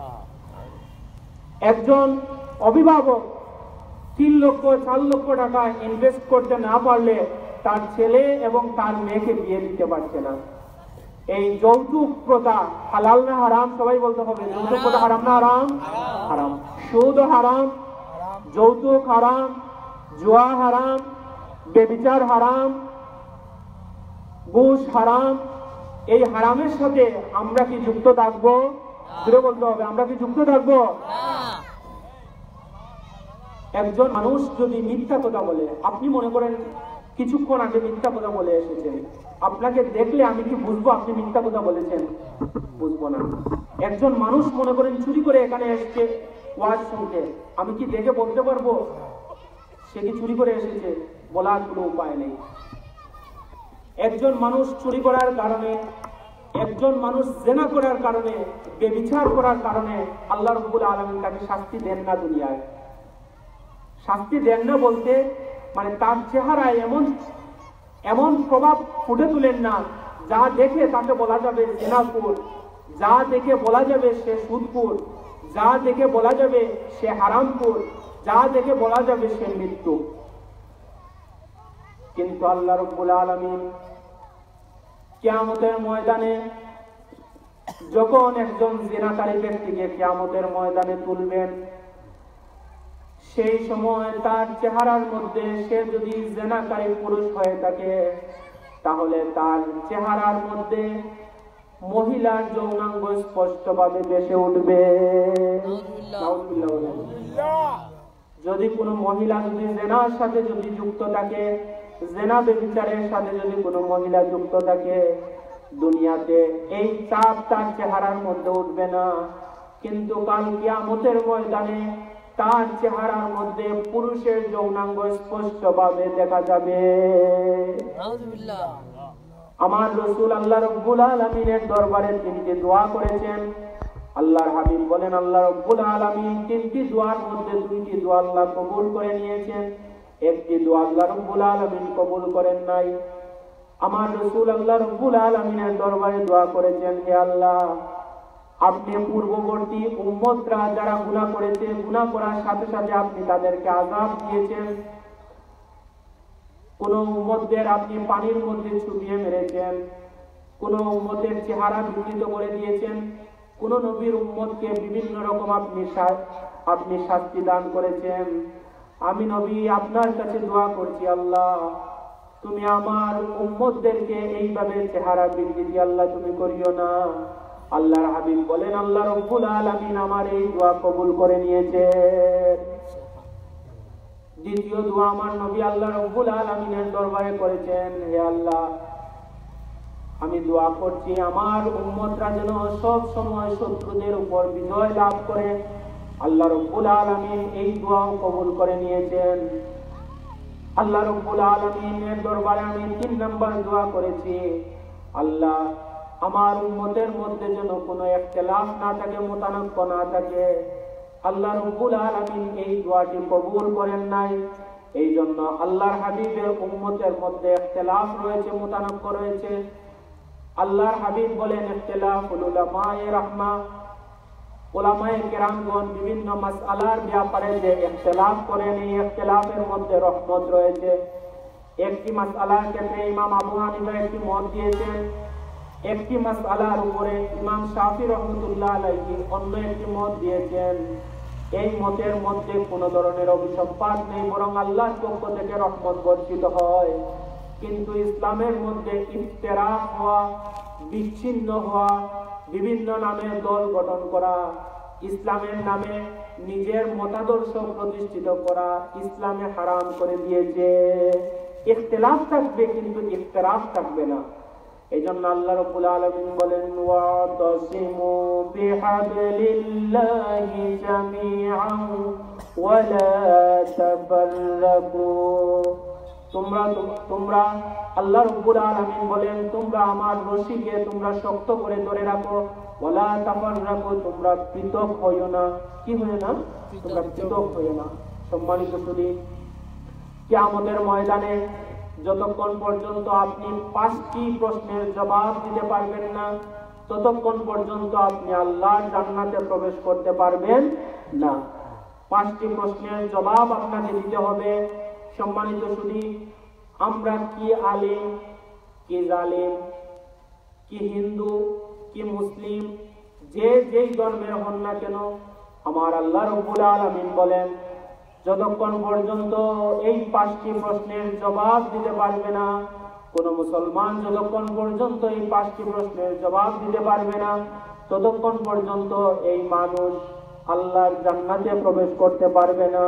একজন অভিভাবক তিন লক্ষ চার লক্ষ টাকা ইনভেস্ট করতে না পারলে তার ছেলে এবং তার মেয়েকে বিয়ে দিতে পারছে না। এই যৌতুক প্রথা হালাল না হারাম? সবাই বলতে হবে, যৌতুক প্রথা হারাম না হারাম? হারাম। সুদ হারাম, যৌতুক হারাম, জুয়া হারাম, বেবিচার হারাম, ঘুষ হারাম। এই হারামের সাথে আমরা কি যুক্ত থাকবো? জুড়ে বলতে হবে, আমরা কি যুক্ত থাকবো? একজন মানুষ যদি মিথ্যা কথা বলে, আপনি মনে করেন কিছুক্ষণ আগে মিথ্যা কথা বলে এসেছেন, আপনাকে দেখলে আমি কি বুঝবো আপনি মিথ্যা কথা বলেছেন? বুঝবো না। একজন মানুষ মনে করেন চুরি করে এখানে এসেছে ওয়াজ শুনতে, আমি কি দেখে বলতে পারবো সে কি চুরি করে এসেছে? বলার কোনো উপায় নেই। একজন মানুষ চুরি করার কারণে, একজন মানুষ জেনা করার কারণে, বেবিচার করার কারণে আল্লাহ রাব্বুল আলামিন তাকে শাস্তি দেন না দুনিয়ায়। শাস্তি দেন না বলতে মানে তার চেহারায় এমন এমন প্রভাব ফুটে তুলেন না যা দেখে তাকে বলা যাবে জেনাকুর, যা দেখে বলা যাবে সে সুদকুর, যা দেখে বলা যাবে সে হারামকুর, যা দেখে বলা যাবে সে মৃত্যু। কিন্তু আল্লাহ রাব্বুল আলামিন কিয়ামতের ময়দানে যখন একজন জিনাকারী ব্যক্তিকে কিয়ামতের ময়দানে তুলবেন, সেই সময় তার চেহারার মধ্যে সে যদি জিনাকারী পুরুষ হয়ে থাকে তাহলে তার চেহারার মধ্যে মহিলার যৌনাঙ্গ স্পষ্টভাবে ভেসে উঠবে। যদি কোনো মহিলা যদি জেনার সাথে যদি যুক্ত থাকে, জেনা বেবিচারের সাথে যদি কোনো মহিলা যুক্ত থাকে, দুনিয়াতে এই চাপ তার চেহারার মধ্যে উঠবে না, কিন্তু কাল কিয়ামতের ময়দানে তার চেহারার মধ্যে পুরুষের যৌনাঙ্গ স্পষ্টভাবে দেখা যাবে। আমার রাসূল আল্লাহ রাব্বুল আলামিনের দরবারে তিনটি দোয়া করেছেন। আল্লাহর হাবিব বলেন আল্লাহ রাব্বুল আলামিন তিনটি দোয়ার মধ্যে দুইটি দোয়া আল্লাহ কবুল করে নিয়েছেন, একটি দোয়া আল্লাহ রাব্বুল আলামিন কবুল করেন নাই। আমার রাসূল আল্লাহ রাব্বুল আলামিনের দরবারে দোয়া করেছেন, হে আল্লাহ, আপনি পূর্ববর্তী উম্মতরা যারা গুনাহ করেছে, গুনাহ করার সাথে সাথে আপনি তাদেরকে আযাব দিয়েছেন। কোন উম্মতদের আপনি পানির মধ্যে চুবিয়ে মেরেছেন, কোন উম্মতের চেহারা বিকৃত করে দিয়েছেন, কোন নবীর উম্মতকে বিভিন্ন রকম আপনি আপনি শাস্তি দান করেছেন। আমি নবী আপনার কাছে দোয়া করছি, আল্লাহ তুমি আমার উম্মতদেরকে এইভাবে চেহারা বিকৃতি আল্লাহ তুমি করিও না। আল্লাহর হাবিব বলেন আল্লাহ রাব্বুল আলামিন আমার এই দোয়া কবুল করে নিয়েছেন। দ্বিতীয় দোয়া আমার নবী আল্লাহ রাব্বুল আলামিনের দরবারে করেছেন, হে আল্লাহ, আমি দোয়া করছি আমার উম্মতরা যেন সব সময় শত্রুদের উপর বিজয় লাভ করে। আল্লাহ রাব্বুল আলামিন এই দোয়াও কবুল করে নিয়েছেন। আল্লাহ রাব্বুল আলামিনের দরবারে আমি তিন নাম্বার দোয়া করেছি, আল্লাহ আমার উম্মতের মধ্যে যেন কোনো ইখতিলাফ না থাকে, মতানক্য না থাকে। আল্লাহ রাব্বুল আলামিন এই দোয়াটি কবুল করেন নাই। এই জন্য আল্লাহর হাবিবের উম্মতের মধ্যে ইখতিলাফ রয়েছে, মতানক্য রয়েছে। আল্লাহর হাবিব বলেন ইখতিলাফুল উলামায়ে রাহমা, উলামায়ে কেরামগণ বিভিন্ন মাসআলার ব্যাপারে যে ইখতিলাফ করেন, এই ইখতিলাফের মধ্যে রহমত রয়েছে। একটি মাসআলার ক্ষেত্রে ইমাম আবু হানিফা একটি মত দিয়েছেন, একটি মাসআলার উপরে ইমাম শাফি রহমাতুল্লাহ আলাইহি অন্য একটি মত দিয়েছেন। এই মতের মধ্যে কোনো ধরনের অভিসম্পাত নেই, বরং আল্লাহর পক্ষ থেকে রহমত বর্ষিত হয়। কিন্তু ইসলামের মধ্যে ইফতিরাক হওয়া, বিচ্ছিন্ন হওয়া, বিভিন্ন নামে দল গঠন করা, ইসলামের নামে নিজের মতাদর্শ প্রতিষ্ঠিত করা ইসলামে হারাম করে দিয়েছে। ইখতিলাফ থাকবে কিন্তু ইফতিরাক থাকবে না। এই জন্য আল্লাহ রাব্বুল আলামিন বলেন ওয়াতাসিমু বিহাবলিল্লাহি জামিআন ওয়া লা তাফাররাকু। তোমরা তোমরা আল্লাহ রাব্বুল আলামিন বলেন তোমরা আমার রশিকে তোমরা শক্ত করে ধরে রাখো, ওয়া লা তাফাররাকু, তোমরা পৃথক হইও না। কি হইও না? তোমরা পৃথক হইও না। সম্মানিত সুধী, কিয়ামতের ময়দানে যতক্ষণ পর্যন্ত আপনি পাঁচটি প্রশ্নের জবাব দিতে পারবেন না, ততক্ষণ পর্যন্ত আপনি আল্লাহর জান্নাতে প্রবেশ করতে পারবেন না। পাঁচটি প্রশ্নের জবাব আপনাকে দিতে হবে। সম্মানিত শুধু আমরা কি আলিম, কি জালিম, কি হিন্দু, কি মুসলিম, যে যেই ধর্মের হন না কেন, আমার আল্লাহ রাব্বুল আলামিন বলেন যতক্ষণ পর্যন্ত এই পাঁচটি প্রশ্নের জবাব দিতে পারবে না, কোন মুসলমান যতক্ষণ পর্যন্ত এই পাঁচটি প্রশ্নের জবাব দিতে পারবে না, ততক্ষণ পর্যন্ত এই মানুষ আল্লাহর জান্নাতে প্রবেশ করতে পারবে না।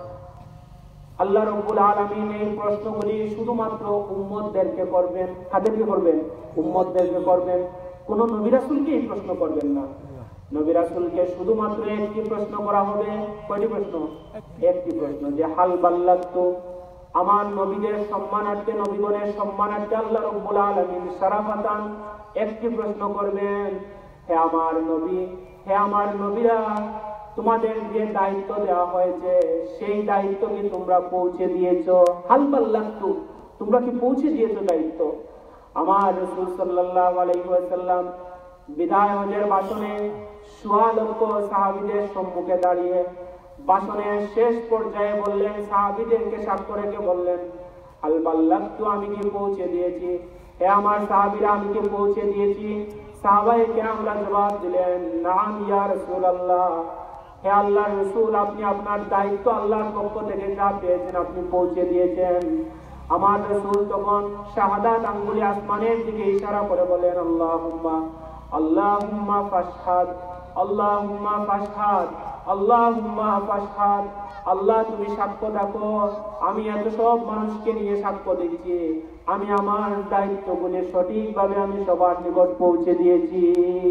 আল্লাহ রাব্বুল আলামিন এই প্রশ্নগুলি শুধুমাত্র উম্মতদেরকে করবেন। কাদেরকে করবেন? উম্মতদেরকে করবেন। কোন নবী রাসূলকে এই প্রশ্ন করবেন না। নবী রাসূলকে শুধুমাত্র একটি প্রশ্ন করা হবে। কয়টি প্রশ্ন? একটি প্রশ্ন, যে হাল বাল্লাগতু, আমার নবীদের সম্মানার্থে, নবীগণের সম্মানার্থে আল্লাহ রাব্বুল আলামিন শারাফাতান একটি প্রশ্ন করবেন, হে আমার নবী, হে আমার নবীরা, তোমাদের যে দায়িত্ব দেওয়া হয়েছে সেই দায়িত্ব কি তোমরা পৌঁছে দিয়েছো? হাল বাল্লাগতু, তোমরা কি পৌঁছে দিয়েছো দায়িত্ব? আমার রাসূল সাল্লাল্লাহু আলাইহি ওয়াসাল্লাম বিদায় হজের ভাষণে সোয়া লক্ষ সাহাবীদের সম্মুখে দাঁড়িয়ে ভাষণের শেষ পর্যায়ে বললেন, সাহাবীদেরকে সাক্ষ্য রেখে বললেন, হাল বাল্লাগতু, আমি কি পৌঁছে দিয়েছি? হে আমার সাহাবীরা, আমি কি পৌঁছে দিয়েছি? সাহাবায়ে কেরামরা জবাব দিলেন, নাম ইয়া রাসূলুল্লাহ, হে আল্লাহর রাসূল, আপনি আপনার দায়িত্ব আল্লাহর পক্ষ থেকে যা পেয়েছেন আপনি পৌঁছে দিয়েছেন। আমার রাসূল তখন শাহাদাত আঙ্গুলি আসমানের দিকে ইশারা করে বলেন, আল্লাহুম্মা আল্লাহুম্মা ফাশহাদ, আল্লাহুম্মা ফাশহাদ, আল্লাহুম্মা ফাশহাদ। আল্লাহ তুমি সাক্ষ্য দেখো, আমি এত সব মানুষকে নিয়ে সাক্ষ্য দিচ্ছি, আমি আমার দায়িত্বগুলি সঠিকভাবে আমি সবার নিকট পৌঁছে দিয়েছি।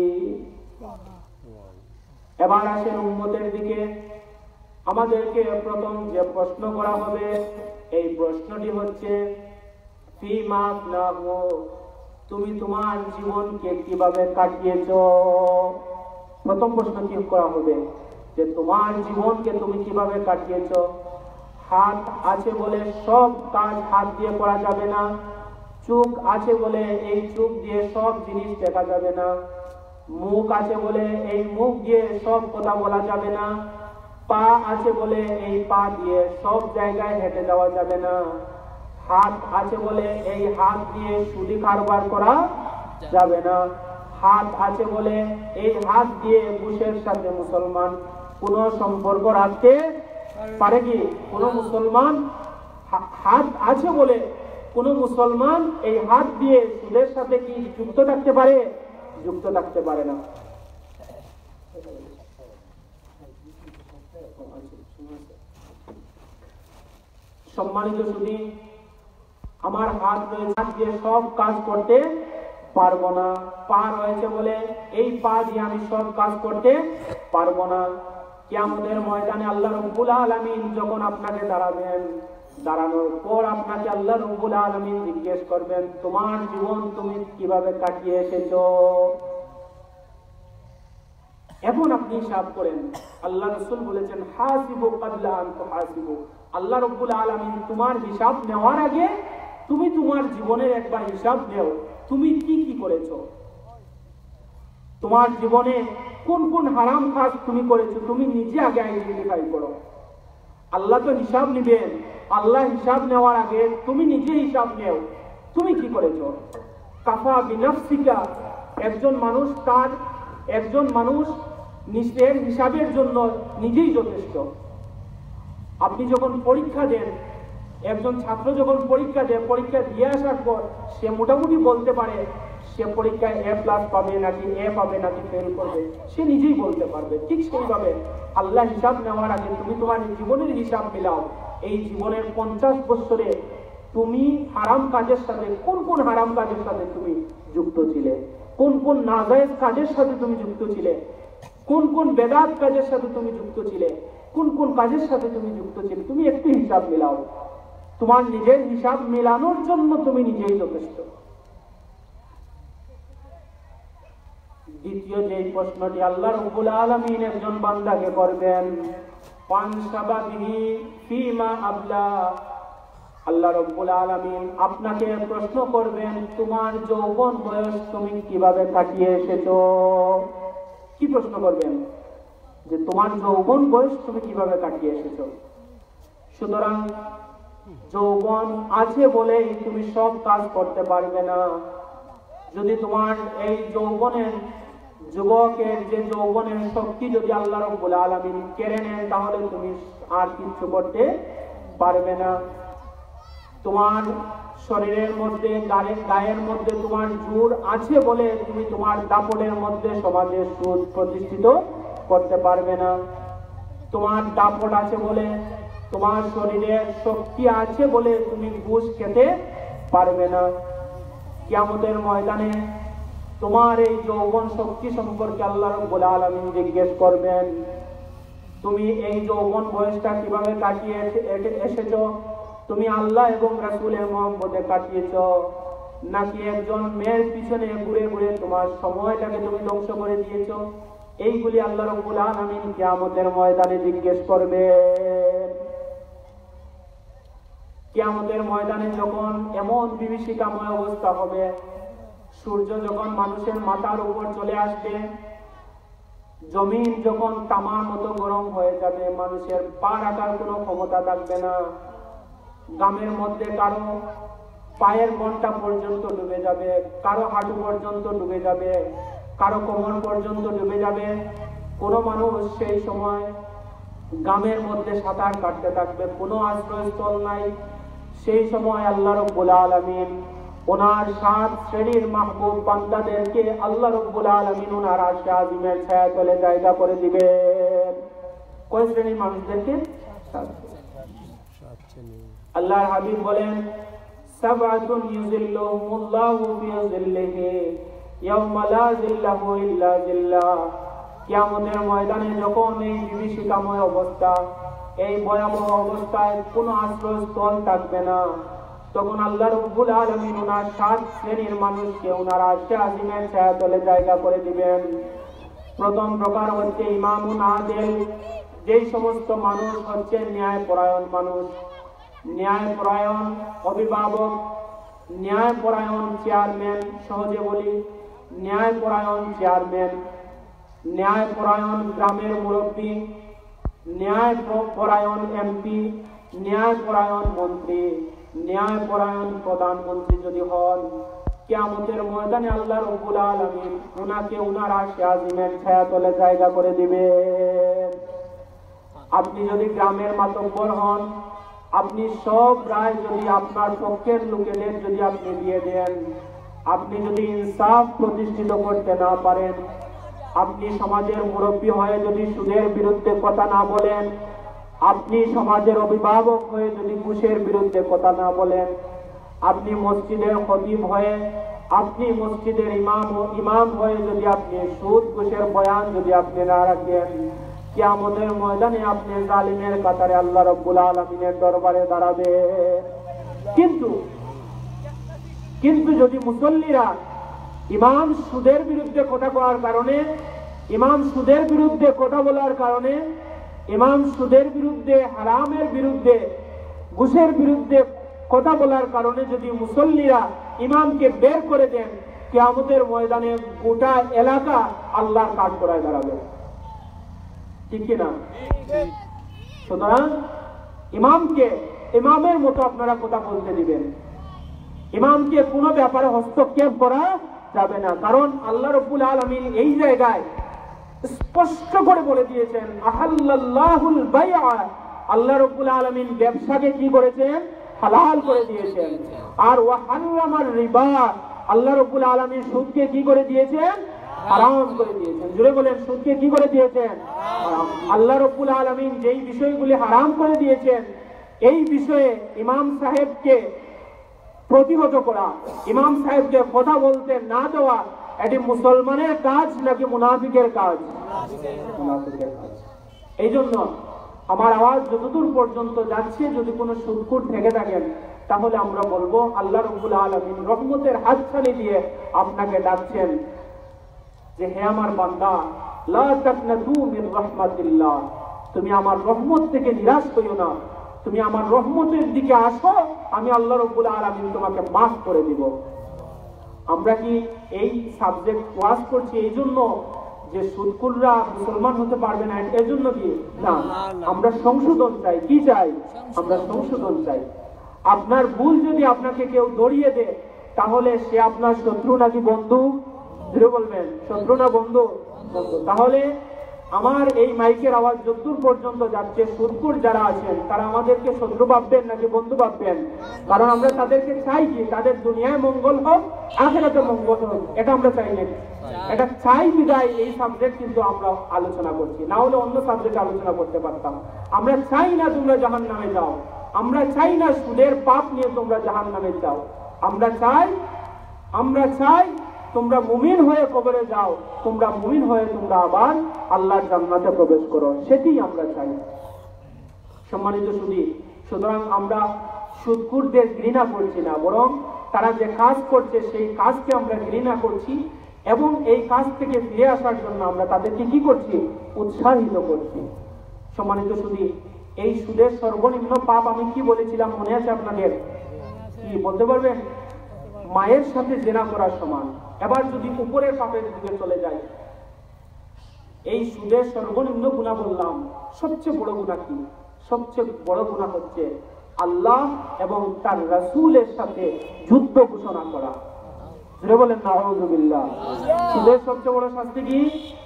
এবার আসেন উম্মতের দিকে। আমাদেরকে প্রথম যে প্রশ্ন করা হবে, এই প্রশ্নটি হচ্ছে ফিমা আফলাহু, তুমি তোমার জীবনকে কিভাবে কাটিয়েছো? প্রথম প্রশ্ন কি করা হবে, যে তোমার জীবনকে তুমি কিভাবে কাটিয়েছো? হাত আছে বলে সব কাজ হাত দিয়ে করা যাবে না, চোখ আছে বলে এই চোখ দিয়ে সব জিনিস দেখা যাবে না, মুখ আছে বলে এই মুখ দিয়ে সব কথা বলা যাবে না, পা আছে বলে এই পা দিয়ে সব জায়গায় হেঁটে যাওয়া যাবে না, হাত আছে বলে এই হাত দিয়ে সুদি কারবার করা যাবে না, হাত আছে বলে এই হাত দিয়ে ঘুষের সাথে মুসলমান কোন সম্পর্ক রাখতে পারে কি? কোন মুসলমান হাত আছে বলে কোন মুসলমান এই হাত দিয়ে সুদের সাথে কি যুক্ত থাকতে পারে? যুক্ত থাকতে পারে না। সম্মানিত শুধু আমার হাত রয়েছে, হাত দিয়ে সব কাজ করতে পারবো না, পা রয়েছে বলে এই পা দিয়ে আমি সব কাজ করতে পারবো না। কিয়ামতের ময়দানে আল্লাহ রাব্বুল আলামিন যখন আপনাকে দাঁড়াবেন, দাঁড়ানোর পর আপনাকে আল্লাহ রাব্বুল আলামিন জিজ্ঞেস করবেন, তোমার জীবন তুমি কিভাবে কাটিয়ে এসেছো? এখন আপনি হিসাব করেন। আল্লাহ রাসূল বলেছেন, হাসিবু ক্বাবলা আন তুহাসিবু, আল্লাহ রাব্বুল আলামিন তোমার হিসাব নেওয়ার আগে তুমি তোমার জীবনের একবার হিসাব নাও, তুমি কি কি করেছো? তোমার জীবনে কোন কোন হারাম কাজ তুমি করেছো, তুমি নিজে আগে আইডেন্টিফাই করো। আল্লাহ তো হিসাব নেবেন, আল্লাহ হিসাব নেওয়ার আগে তুমি নিজে হিসাব নেও, তুমি কি করেছো? কাফা বিনাফসিকা, একজন মানুষ তার একজন মানুষ নিজের হিসাবের জন্য নিজেই যথেষ্ট। আপনি যখন পরীক্ষা দেন, একজন ছাত্র যখন পরীক্ষা দেয়, পরীক্ষা দিয়ে আসার পর সে মোটামুটি বলতে পারে সে পরীক্ষায় এ প্লাস পাবে নাকি এ পাবে নাকি ফেল করবে, সে নিজেই বলতে পারবে। ঠিক সেইভাবে আল্লাহ হিসাব নেওয়ার আগে তুমি তোমার জীবনের হিসাব মিলাও। এই জীবনের পঞ্চাশ বছরে তুমি হারাম কাজের সাথে কোন কোন হারাম কাজের সাথে তুমি যুক্ত ছিলে, কোন কোন নাজায়েজ কাজের সাথে তুমি যুক্ত ছিলে, কোন কোন বেদাত কাজের সাথে তুমি যুক্ত ছিলে, কোন কোন কাজের সাথে তুমি যুক্ত ছিলে, তুমি একটু হিসাব মিলাও। তোমার নিজের হিসাব মেলানোর জন্য তুমি নিজেই যথেষ্ট। দ্বিতীয় যে প্রশ্নটি আল্লাহ রাব্বুল আলামিন একজন বান্দাকে করবেন, পান সাবাবিহি ফিমা আবলা, আল্লাহ রাব্বুল আলামিন আপনাকে প্রশ্ন করবেন, তোমার যৌবন বয়স তুমি কিভাবে কাটিয়ে এসেছো? কি প্রশ্ন করবেন? যে তোমার যৌবন বয়স তুমি কিভাবে কাটিয়ে এসেছো। সুতরাং যৌবন আছে বলেই তুমি সব কাজ করতে পারবে না। যদি তোমার এই যৌবনের যুবকের যে যৌবনের শক্তি যদি আল্লাহ রাব্বুল আলামিন কেড়ে নেন, তাহলে তুমি আর কিছু করতে পারবে না। তোমার শরীরের মধ্যে গায়ের গায়ের মধ্যে তোমার জোর আছে বলে তুমি তোমার দাপটের মধ্যে সমাজের সুদ প্রতিষ্ঠিত করতে পারবে না। তোমার দাপট আছে বলে, তোমার শরীরের শক্তি আছে বলে তুমি ঘুষ খেতে পারবে না। কিয়ামতের ময়দানে তোমার এই যৌবন শক্তি সম্পর্কে আল্লাহ রাব্বুল আলামিন জিজ্ঞেস করবেন, তুমি এই যৌবন বয়সটা কিভাবে কাটিয়ে এসেছো? তুমি আল্লাহ এবং রাসূলের মহব্বতে কাটিয়েছো, নাকি একজন মেয়ের পিছনে ঘুরে ঘুরে তোমার সময়টাকে তুমি ধ্বংস করে দিয়েছো? এইগুলি আল্লাহ রাব্বুল আলামিন কিয়ামতের ময়দানে জিজ্ঞেস করবে। কিয়ামতের ময়দানে যখন এমন বিভীষিকাময় অবস্থা হবে, সূর্য যখন মানুষের মাথার উপর চলে আসবে, জমিন যখন তামার মতো গরম হয়ে যাবে, মানুষের পা রাখার কোনো ক্ষমতা থাকবে না। গ্রামের মধ্যে কারো পায়ের ঘন্টা পর্যন্ত ডুবে যাবে, কারো হাঁটু পর্যন্ত ডুবে যাবে, কারো কোমর পর্যন্ত ডুবে যাবে। কোনো মানুষ সেই সময় গ্রামের মধ্যে সাঁতার কাটতে থাকবে, কোনো আশ্রয়স্থল নাই। সেই সময় আল্লাহ রাব্বুল আলামিন ওনার সাত শ্রেণীর মাহবুব বান্দাদেরকে আল্লাহ রাব্বুল আলামিন ওনার আরশে আজিমের ছায়াতলে জায়গা করে দিবেন। কয় শ্রেণীর মানুষদেরকে? আল্লাহর হাবিব বলেন, সাবআতুন ইউযিল্লুহুমুল্লাহু ফি যিল্লিহি ইয়াওমা লা যিল্লাহু ইল্লা যিল্লাহ। কিয়ামতের ময়দানে যখন এই বিভীষিকাময় অবস্থা, এই ভয়াবহ অবস্থায় কোনো আশ্রয়স্থল থাকবে না, তখন আল্লাহ রাব্বুল আলামিন ওনার সাত শ্রেণীর মানুষকে ওনার আরশে আজিমের ছায়াতলে জায়গা করে দিবেন। প্রথম প্রকার হচ্ছে ইমামুন আদিল, যেই সমস্ত মানুষ হচ্ছে ন্যায়পরায়ণ মানুষ, ন্যায়পরায়ণ অভিভাবক, ন্যায়পরায়ণ চেয়ারম্যান, সহজে বলি ন্যায়পরায়ণ চেয়ারম্যান, ন্যায়পরায়ণ গ্রামের মুরব্বী, ন্যায়পরায়ণ এমপি, ন্যায়পরায়ণ মন্ত্রী, ন্যায়পরায়ণ প্রধানমন্ত্রী যদি হন, কিয়ামতের ময়দানে আল্লাহ রাব্বুল আলামিন ওনাকে ওনার আরশে আজিমের ছায়াতলে জায়গা করে দিবেন। আপনি যদি গ্রামের মাতব্বর হন, আপনি সব রায় যদি আপনার পক্ষের লোকেদের যদি আপনি দিয়ে দেন, আপনি যদি ইনসাফ প্রতিষ্ঠিত করতে না পারেন, আপনি সমাজের মুরব্বী হয়ে যদি সুদের বিরুদ্ধে কথা না বলেন, আপনি সমাজের অভিভাবক হয়ে যদি ঘুষের বিরুদ্ধে কথা না বলেন, আপনি মসজিদের খতিব হয়ে, আপনি মসজিদের ইমাম ইমাম হয়ে যদি আপনি সুদ ঘুষের বয়ান যদি আপনি না রাখেন, কিয়ামতের ময়দানে আপনি জালিমের কাতারে আল্লাহ রাব্বুল আলামিনের দরবারে দাঁড়াবেন। কিন্তু কিন্তু যদি মুসল্লিরা ইমাম সুদের বিরুদ্ধে কথা বলার কারণে, ইমাম সুদের বিরুদ্ধে কথা বলার কারণে, ইমাম সুদের বিরুদ্ধে, হারামের বিরুদ্ধে, ঘুষের বিরুদ্ধে কথা বলার কারণে যদি মুসল্লিরা ইমামকে বের করে দেন, কিয়ামতের ময়দানে গোটা এলাকা আল্লাহর কাজ করায় দাঁড়াবে। ঠিক কিনা? সুতরাং ইমামকে ইমামের মতো আপনারা কথা বলতে দিবেন, ইমামকে কোনো ব্যাপারে হস্তক্ষেপ করা যাবে না। কারণ আল্লাহ রাব্বুল আলামিন এই জায়গায় স্পষ্ট করে বলে দিয়েছেন, আহাল্লাল্লাহুল বাইআ, আল্লাহ রাব্বুল আলামিন ব্যবসাকে কি করেছেন? হালাল করে দিয়েছেন। আর ওয়া হারামার রিবা, আল্লাহ রাব্বুল আলামিন সুদকে কি করে দিয়েছেন? হারাম করে দিয়েছেন। জোরে বলেন, সুদকে কি করে দিয়েছেন? হারাম। আল্লাহ রাব্বুল আলামিন যেই বিষয়গুলি হারাম করে দিয়েছেন, এই বিষয়ে ইমাম সাহেবকে প্রতিহত করা, ইমাম সাহেবকে কথা বলতে না দেওয়া, এটি মুসলমানের কাজ নাকি মুনাফিকের কাজ? মুনাফিকের কাজ। এই জন্য আমার আওয়াজ যতদূর পর্যন্ত যাচ্ছে, যদি কোনো সুদখোর থেকে থাকেন, তাহলে আমরা বলবো আল্লাহ রাব্বুল আলামিন রহমতের হাতছানি দিয়ে আপনাকে ডাকছেন যে, হে আমার বান্দা, লা তাকনাতু মিন রাহমাতিল্লাহ, তুমি আমার রহমত থেকে নিরাশ হইও না, তুমি আমার রহমতের দিকে আসো, আমি আল্লাহ রাব্বুল আলামিন তোমাকে মাফ করে দিব। আমরা কি এই সাবজেক্ট ওয়াজ করছি এই জন্য যে সুদখোররা মুসলমান হতে পারবে না এই জন্য কি? না, আমরা সংশোধন চাই। কি চাই? আমরা সংশোধন চাই। আপনার ভুল যদি আপনাকে কেউ দড়িয়ে দেয় তাহলে সে আপনার শত্রু নাকি বন্ধু? ধীরে বলবেন, শত্রু না বন্ধু? তাহলে আমার এই মাইকের আওয়াজ যতদূর পর্যন্ত যাচ্ছে, সুদখোর যারা আছেন তারা আমাদেরকে শত্রু ভাববেন নাকি বন্ধু ভাববেন? কারণ আমরা তাদেরকে চাই কি তাদের দুনিয়ায় মঙ্গল হোক, আখিরাতে মঙ্গল হোক, এটা আমরা চাই না। এটা চাই বিদায় এই সাবজেক্ট কিন্তু আমরা আলোচনা করছি, না হলে অন্য সাবজেক্ট আলোচনা করতে পারতাম। আমরা চাই না তোমরা জাহান্নামে যাও, আমরা চাই না সুদের পাপ নিয়ে তোমরা জাহান্নামে যাও। আমরা চাই আমরা চাই তোমরা মুমিন হয়ে কবরে যাও, তোমরা মুমিন হয়ে তোমরা আবার আল্লাহর জান্নাতে প্রবেশ করো, সেটাই আমরা চাই। সম্মানিত সুধী, সুতরাং আমরা সুদখোরদের ঘৃণা করছি না, বরং তারা যে কাজ করছে সেই কাজকে আমরা ঘৃণা করছি এবং এই কাজ থেকে ফিরে আসার জন্য আমরা তাদেরকে কি করছি? উৎসাহিত করছি। সম্মানিত সুধী, এই সুদের সর্বনিম্ন পাপ আমি কি বলেছিলাম মনে আছে আপনাদের? কি বলতে পারবেন? মায়ের সাথে জেনা করার সমান। এবার যদি উপরের পাপের দিকে চলে যায়, এই সুদের সর্বনিম্ন গুনাহ বললাম, সবচেয়ে বড় গুনাহ কি? সবচেয়ে বড় গুনাহ হচ্ছে আল্লাহ এবং তার রাসূলের সাথে যুদ্ধ ঘোষণা করা। জোরে বলেন নাউযুবিল্লাহ। সুদের সবচেয়ে বড় শাস্তি কি?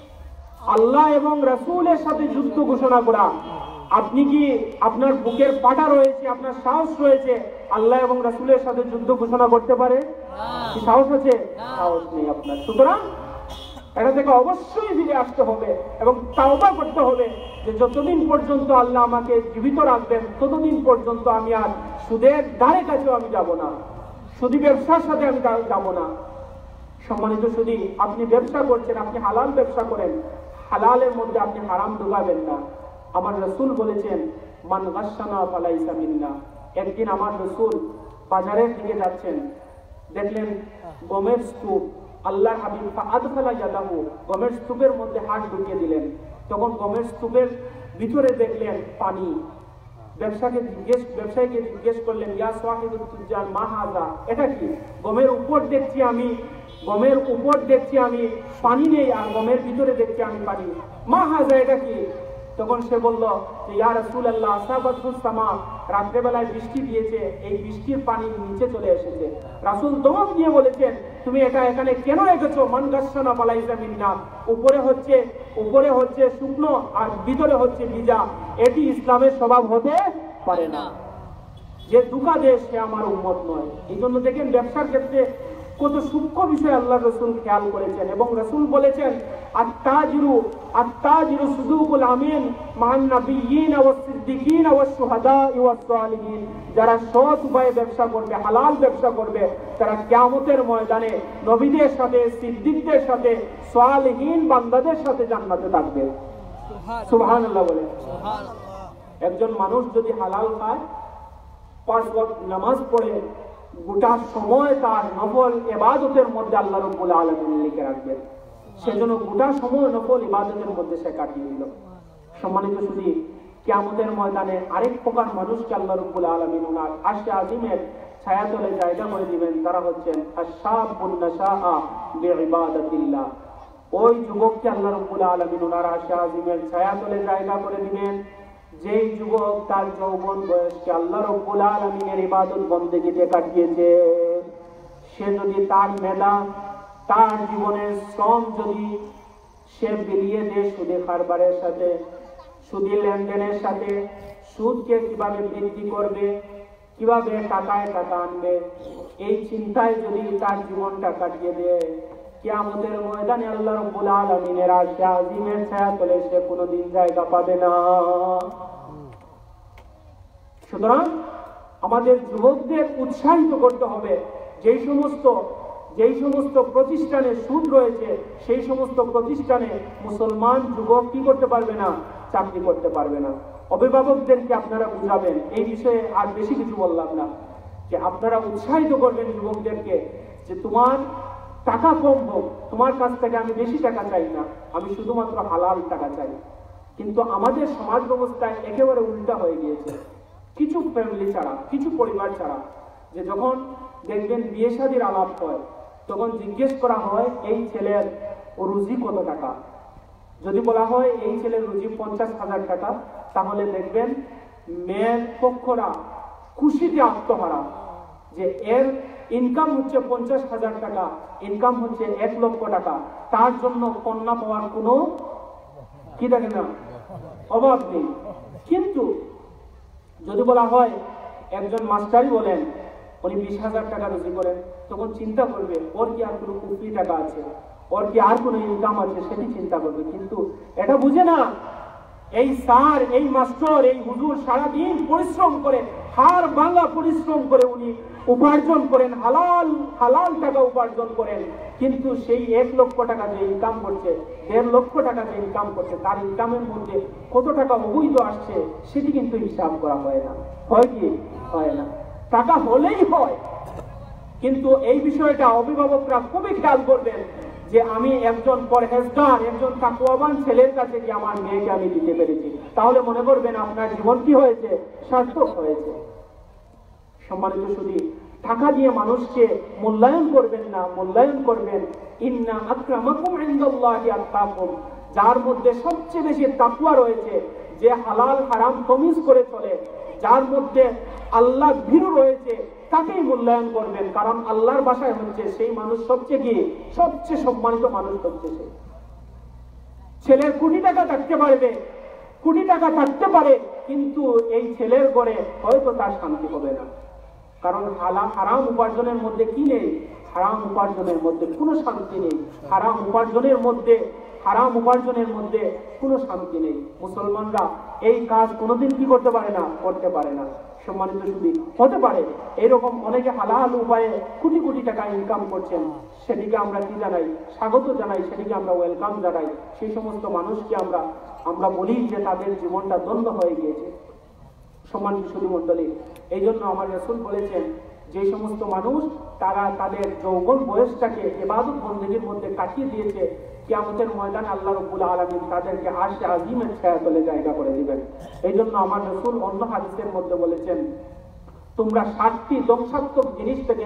আল্লাহ এবং রাসূলের সাথে যুদ্ধ ঘোষণা করা। আপনি কি আপনার বুকের পাটা রয়েছে, আপনার সাহস রয়েছে আল্লাহ এবং রাসূলের সাথে যুদ্ধ ঘোষণা করতে পারে? কি সাহস আছে? সাহস নেই আপনার। সুতরাং এটা থেকে অবশ্যই ফিরে আসতে হবে এবং তাওবা করতে হবে যে যতদিন পর্যন্ত আল্লাহ আমাকে জীবিত রাখবেন ততদিন পর্যন্ত আমি আর সুদের ধারে কাছেও আমি যাব না, সুদী ব্যবসার সাথে আমি যাব না। সম্মানিত সুধী, আপনি ব্যবসা করছেন, আপনি হালাল ব্যবসা করেন, হালালের মধ্যে আপনি হারাম ঢোকাবেন না। আমার রাসূল বলেছেন, মান গাশশানা ফালাইসা মিন্না। একদিন আমার রাসূল বাজারের দিকে যাচ্ছেন, দেখলেন গমের স্তূপ। আল্লাহর হাবিব ফাআদখালা ইয়াদাহু, গমের স্তূপের মধ্যে হাত ঢুকিয়ে দিলেন। তখন গমের স্তূপের ভিতরে দেখলেন পানি। ব্যবসাকে জিজ্ঞেস ব্যবসায়ীকে জিজ্ঞেস করলেন, ইয়া সাহিবুত তুজার মা হাযা, এটা কি? গমের উপর দেখছি আমি গমের উপর দেখছি আমি পানি নেই, আর গমের ভিতরে দেখছি আমি পানি, মা হাযা, এটা কি? তখন সে বলল যে ইয়া রাসূলুল্লাহ, আসাবাতুস সামা, রাত্রে বেলায় বৃষ্টি দিয়েছে, এই বৃষ্টির পানি নিচে চলে এসেছে। রাসূল দমক দিয়ে বলেছেন, তুমি এটা এখানে কেন রেখেছো? মান গাশশানা ফালাইসা মিন্না। উপরে হচ্ছে উপরে হচ্ছে শুকনো আর ভিতরে হচ্ছে ভিজা, এটি ইসলামের স্বভাব হতে পারে না। যে দুকা দেশ সে আমার উম্মত নয়। এই জন্য দেখেন ব্যবসার ক্ষেত্রে কত সূক্ষ্ম বিষয় আল্লাহ রাসূল খেয়াল করেছেন এবং রাসূল বলেছেন, আত-তাজিরু আত-তাজিরু সুদুকুল আমিন মান নাবিয়্যিন ওয়াস সিদ্দিকিন ওয়াস শুহাদা ওয়াস সালিহিন। যারা সৎ উপায়ে ব্যবসা করবে, হালাল ব্যবসা করবে, তারা কিয়ামতের ময়দানে নবীদের সাথে, সিদ্দিকদের সাথে, সালিহিন বান্দাদের সাথে জান্নাতে থাকবে। সুবহানাল্লাহ বলে। একজন মানুষ যদি হালাল খায়, পাঁচ ওয়াক্ত নামাজ পড়ে, গোটা সময় তার নফল ইবাদতের মধ্যে আল্লাহ রাব্বুল আলামিন লিখে রাখবেন। সেজন্য গোটা সময় নফল ইবাদতের মধ্যে সে কাটিয়ে দিল। সম্মানিত সুধী, কিয়ামতের ময়দানে আরেক প্রকার মানুষকে আল্লাহ রাব্বুল আলামিন ওনার আরশে আজিমের ছায়াতলে জায়গা করে দিবেন। তারা হচ্ছেন আশ-শাবুন নাশাআ বিইবাদাতিল্লাহ। ওই যুবককে আল্লাহ রাব্বুল আলামিন ওনার আরশে আজিমের ছায়াতলে জায়গা করে দিবেন যেই যুবক তার যৌবন বয়সকে আল্লাহ রাব্বুল আলামিনের ইবাদত বন্দেগীতে কাটিয়েছে। সে যদি তার মেধা, তার জীবনের শ্রম যদি সে বিলিয়ে দেয় সুদে কারবারের সাথে, সুদী লেনদেনের সাথে, সুদকে কিভাবে বৃদ্ধি করবে, কিভাবে টাকায় টাকা আনবে, এই চিন্তায় যদি তার জীবনটা কাটিয়ে দেয়, কিয়ামতের ময়দানে আল্লাহ রাব্বুল আলামিনের আরশে আজিমের ছায়াতলে সে কোনোদিন জায়গা পাবে না। সুতরাং আমাদের যুবকদের উৎসাহিত করতে হবে, যেই সমস্ত যেই সমস্ত প্রতিষ্ঠানে সুদ রয়েছে সেই সমস্ত প্রতিষ্ঠানে মুসলমান যুবক কি করতে পারবে না? চাকরি করতে পারবে না। অভিভাবকদেরকে আপনারা বুঝাবেন, এই বিষয়ে আর বেশি কিছু বললাম না, যে আপনারা উৎসাহিত করবেন যুবকদেরকে যে তোমার টাকা কম হোক, তোমার কাছ থেকে আমি বেশি টাকা চাই না, আমি শুধুমাত্র হালাল টাকা চাই। কিন্তু আমাদের সমাজ ব্যবস্থায় একেবারে উল্টা হয়ে গিয়েছে। কিছু ফ্যামিলি ছাড়া, কিছু পরিবার ছাড়া, যে যখন দেখবেন বিয়ে শাদীর আলাপ হয় তখন জিজ্ঞেস করা হয় এই ছেলের রুজি কত টাকা। যদি বলা হয় এই ছেলের রুজি পঞ্চাশ হাজার টাকা, তাহলে দেখবেন মেয়ের পক্ষরা খুশিতে আত্মহারা, যে এর ইনকাম হচ্ছে পঞ্চাশ হাজার টাকা, ইনকাম হচ্ছে এক লক্ষ টাকা, তার জন্য কন্যা পাওয়ার কোনো কি থাকে না, অভাব নেই। কিন্তু যদি বলা হয় একজন মাস্টারই বলেন উনি বিশ হাজার টাকা রুজি করেন, তখন চিন্তা করবে ওর কি আর কোনো কুপি টাকা আছে, ওর কি আর কোনো ইনকাম আছে, সেটি চিন্তা করবে। কিন্তু এটা বুঝে না, এই স্যার, এই মাস্টার, এই হুজুর সারাদিন পরিশ্রম করে, হাড় ভাঙা পরিশ্রম করে উনি উপার্জন করেন, হালাল হালাল টাকা উপার্জন করেন, কিন্তু সেই এক লক্ষ টাকা যে ইনকাম করছে, দেড় লক্ষ টাকা যে ইনকাম করছে, তার ইনকামের মধ্যে কত টাকা অবৈধ আসছে সেটি কিন্তু হিসাব করা হয় না। হয় কি? হয় না। টাকা হলেই হয়, কিন্তু এই বিষয়টা অভিভাবকরা খুবই খেয়াল করবেন যে আমি একজন পরহেজগার, একজন তাকওয়াবান ছেলের কাছে কি আমার মেয়েকে আমি দিতে পেরেছি, তাহলে মনে করবেন আপনার জীবন কি হয়েছে, সার্থক হয়েছে। সম্মানিত শুধু টাকা দিয়ে মানুষকে মূল্যায়ন করবেন না, মূল্যায়ন করবেন ইন্না আকরামাকুম ইনদাল্লাহি আতকাকুম, যার মধ্যে সবচেয়ে বেশি তাকওয়া রয়েছে, যে হালাল হারাম তমিজ করে চলে, যার মধ্যে আল্লাহ ভীরু রয়েছে, তাকেই মূল্যায়ন করবেন। কারণ আল্লাহর ভাষায় হচ্ছে সেই মানুষ সবচেয়ে কি, সবচেয়ে সম্মানিত মানুষ হচ্ছে সে। ছেলের কোটি টাকা থাকতে পারবে, কোটি টাকা থাকতে পারে, কিন্তু এই ছেলের ঘরে হয়তো তার শান্তি হবে না। কারণ হালাল হারাম উপার্জনের মধ্যে কি নেই, হারাম উপার্জনের মধ্যে কোনো শান্তি নেই, হারাম উপার্জনের মধ্যে হারাম উপার্জনের মধ্যে কোনো শান্তি নেই। মুসলমানরা এই কাজ কোনোদিন কি করতে পারে না, করতে পারে না। সম্মানিত শুধু হতে পারে এরকম অনেকে হালাল উপায়ে কোটি কোটি টাকা ইনকাম করছেন, সেদিকে আমরা কি জানাই, স্বাগত জানাই, সেদিকে আমরা ওয়েলকাম জানাই। সেই সমস্ত মানুষকে আমরা আমরা বলি যে তাদের জীবনটা দ্বন্দ্ব হয়ে গিয়েছে। সম্মানিত শুধু মন্ডলী, এই জন্য আমার রাসূল বলেছেন যে সমস্ত মানুষ তারা তাদের যৌবন বয়সটাকে ইবাদত বন্দেগীর মধ্যে কাটিয়ে দিয়েছে, কিয়ামতের ময়দানে আল্লাহ রাব্বুল আলামিন তাদেরকে আরশে আজিমের ছায়াতলে জায়গা করে দিবেন। এই জন্য আমার রাসূল অন্য হাদিসের মধ্যে বলেছেন, তোমরা ষাটটি ধ্বংসাত্মক জিনিস থেকে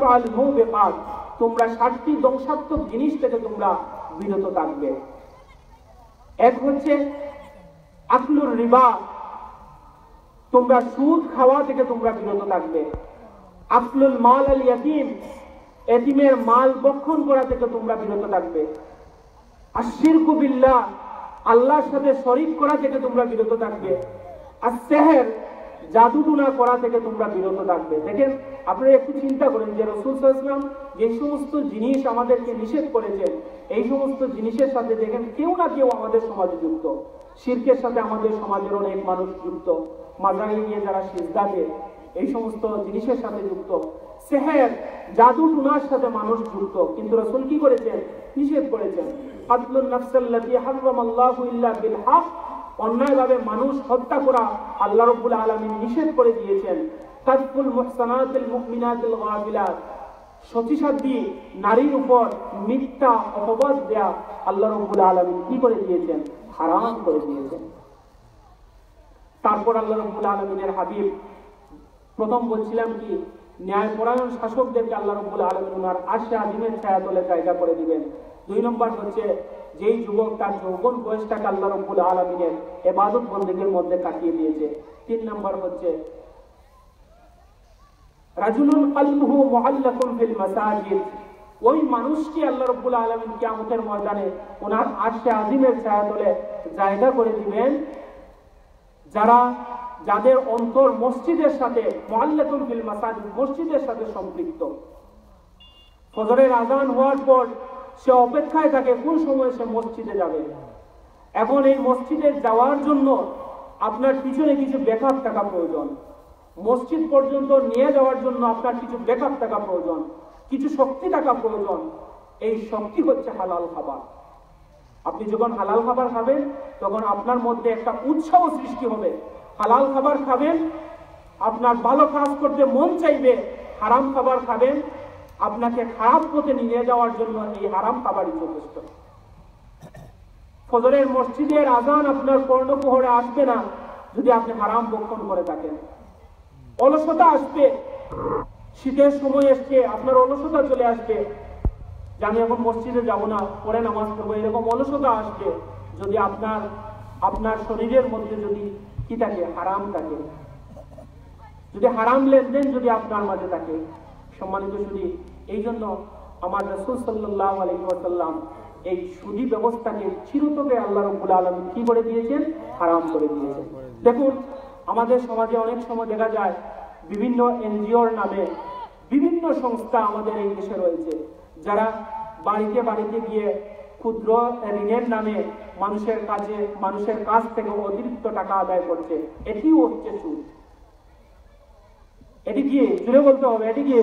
তোমরা ষাটটি ধ্বংসাত্মক জিনিস থেকে তোমরা বিরত থাকবে। এক হচ্ছে আকলুর রিবা, তোমরা সুদ খাওয়া থেকে তোমরা বিরত থাকবে। আকলুল মাল আল ইয়াতীম, এতিমের মাল ভক্ষণ করা থেকে তোমরা বিরত থাকবে। আশিরকু বিল্লাহ, আল্লাহর সাথে শরীক করা থেকে তোমরা বিরত থাকবে। আর সেহের, জাদুটুনা করা থেকে তোমরা বিরত থাকবে। দেখেন আপনারা একটু চিন্তা করেন যে রাসূল সাল্লাল্লাহু আলাইহি ওয়াসাল্লাম যে সমস্ত জিনিস আমাদেরকে নিষেধ করেছেন, এই সমস্ত জিনিসের সাথে দেখেন কেউ না কেউ আমাদের সমাজে যুক্ত। শিরকের সাথে আমাদের সমাজের অনেক মানুষ যুক্ত, মাজারে গিয়ে যারা সিজদা দেয় এই সমস্ত জিনিসের সাথে যুক্ত, সেহের জাদু টুনার সাথে মানুষ যুক্ত। কিন্তু রাসূল কি করেছেন, নিষেধ করেছেন। কাতলুন নাফসাল্লাতী হারামাল্লাহু ইল্লা বিল হক, অন্যায়ভাবে মানুষ হত্যা করা আল্লাহ রাব্বুল আলামিন নিষেধ করে দিয়েছেন। কাতফুল মুহসানাতিল মুমিনাতিল গাফিলাত, সতীসাধ্বী নারীর উপর মিথ্যা অপবাদ দেয়া আল্লাহ রাব্বুল আলামিন কি করে দিয়েছেন, হারাম করে দিয়েছেন। তারপর আল্লাহ রাব্বুল আলামিনের হাবিব প্রথম বলছিলাম কি, ন্যায়পরায়ণ শাসকদেরকে আল্লাহ রাব্বুল আলামিন ওনার আরশে আজিমের ছায়াতলে জায়গা করে দিবেন। দুই নম্বর হচ্ছে যেই যুবক তার যৌবন বয়সটাকে আল্লাহ রাব্বুল আলামিনের ইবাদত বন্দেগীর মধ্যে কাটিয়ে দিয়েছে। তিন নম্বর হচ্ছে রাজুলুন কলবুহু মুআল্লাকুন ফিল মাসাজিদ, ওই মানুষকে আল্লাহ রাব্বুল আলামিন কিয়ামতের ময়দানে ওনার আরশে আজিমের ছায়াতলে জায়গা করে দিবেন, যারা যাদের অন্তর মসজিদের সাথে মুআল্লাকুন ফিল মাসাজিদ, মসজিদের সাথে সম্পৃক্ত। ফজরের আযান হওয়ার পর সে অপেক্ষায় থাকে কোন সময় সে মসজিদে যাবে। এখন এই মসজিদে যাওয়ার জন্য আপনার পিছনে কিছু ব্যাকআপ টাকা প্রয়োজন, মসজিদ পর্যন্ত নিয়ে যাওয়ার জন্য আপনার কিছু ব্যাকআপ টাকা প্রয়োজন, কিছু শক্তি টাকা প্রয়োজন। এই শক্তি হচ্ছে হালাল খাবার। আপনি যখন হালাল খাবার খাবেন তখন আপনার মধ্যে একটা উৎসাহ সৃষ্টি হবে। হালাল খাবার খাবেন, আপনার ভালো কাজ করতে মন চাইবে। হারাম খাবার খাবেন, আপনাকে খারাপ পথে নিয়ে যাওয়ার জন্য এই হারাম খাবারই যথেষ্ট। ফজরের মসজিদের আজান আপনার কর্ণকুহরে আসবে না যদি আপনি হারাম ভক্ষণ করে থাকেন। অলসতা আসবে, শীতের সময় এসছে আপনার অলসতা চলে আসবে যে আমি এখন মসজিদে যাব না, পরে নামাজ পড়বো, এরকম অলসতা আসবে যদি আপনার আপনার শরীরের মধ্যে যদি কি থাকে, হারাম থাকে, যদি হারাম লেনদেন যদি আপনার মাঝে থাকে। সম্মানিত সুদী, এই জন্য আমার রাসূল সাল্লাল্লাহু আলাইহি ওয়াসাল্লাম এই সুদী ব্যবস্থাকে চিরতরে আল্লাহ রাব্বুল আলামিন কি করে দিয়েছেন, হারাম করে দিয়েছেন। দেখুন আমাদের সমাজে অনেক সময় দেখা যায় বিভিন্ন এনজিওর নামে বিভিন্ন সংস্থা আমাদের এই দেশে রয়েছে, যারা বাড়িতে বাড়িতে গিয়ে ক্ষুদ্র ঋণের নামে মানুষের কাছে মানুষের কাছ থেকে অতিরিক্ত টাকা আদায় করছে। এটিও হচ্ছে সুদ। এটি কি জুড়ে বলতে হবে, এটি কি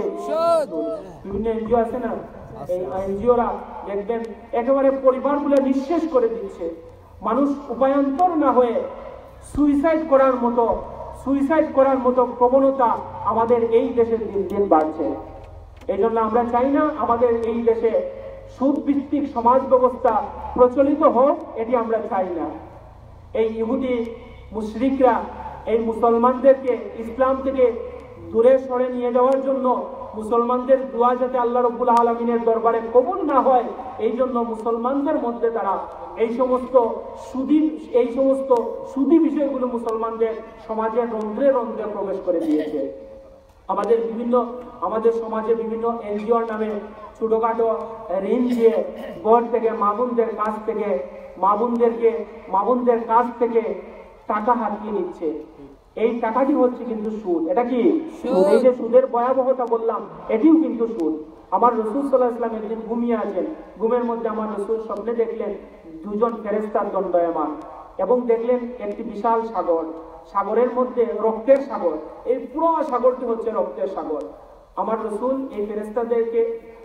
বিভিন্ন এনজিও আছে না, এই এনজিওরা দেখবেন একেবারে পরিবারগুলো নিঃশেষ করে দিচ্ছে। মানুষ উপায়ন্তর না হয়ে সুইসাইড করার মতো সুইসাইড করার মতো প্রবণতা আমাদের এই দেশে দিন দিন বাড়ছে। এই জন্য আমরা চাই না আমাদের এই দেশে সুদ ভিত্তিক সমাজ ব্যবস্থা প্রচলিত হোক, এটি আমরা চাই না। এই ইহুদি মুশরিকরা এই মুসলমানদেরকে ইসলাম থেকে দূরে সরে নিয়ে যাওয়ার জন্য, মুসলমানদের দোয়া যাতে আল্লাহ রাব্বুল আলামিনের দরবারে কবুল না হয়, এই জন্য মুসলমানদের মধ্যে তারা এই সমস্ত সুদী এই সমস্ত সুদী বিষয়গুলো মুসলমানদের সমাজের রন্ধ্রে রন্ধ্রে প্রবেশ করে দিয়েছে। আমাদের বিভিন্ন আমাদের সমাজে বিভিন্ন এনজিওর নামে ছোটখাটো ঋণ দিয়ে ঘর থেকে মা বোনদের কাছ থেকে মা বোনদেরকে মা বোনদের কাছ থেকে টাকা হাতিয়ে নিচ্ছে। এই টাকাটি হচ্ছে কিন্তু সুদ। এটা কি সুদ? এই যে সুদের ভয়াবহতা বললাম, এটিও কিন্তু সুদ। আমার রাসূল সাল্লাল্লাহু আলাইহি ওয়াসাল্লাম একদিন ঘুমিয়ে আছেন, ঘুমের মধ্যে আমার রাসূল স্বপ্নে দেখলেন দুজন ফেরেশতা দণ্ডায়মান এবং দেখলেন একটি বিশাল সাগর, সাগরের মধ্যে রক্তের সাগর, এই পুরো সাগরটি হচ্ছে রক্তের সাগর। আমার রাসূল এই ফেরেশতাদেরকে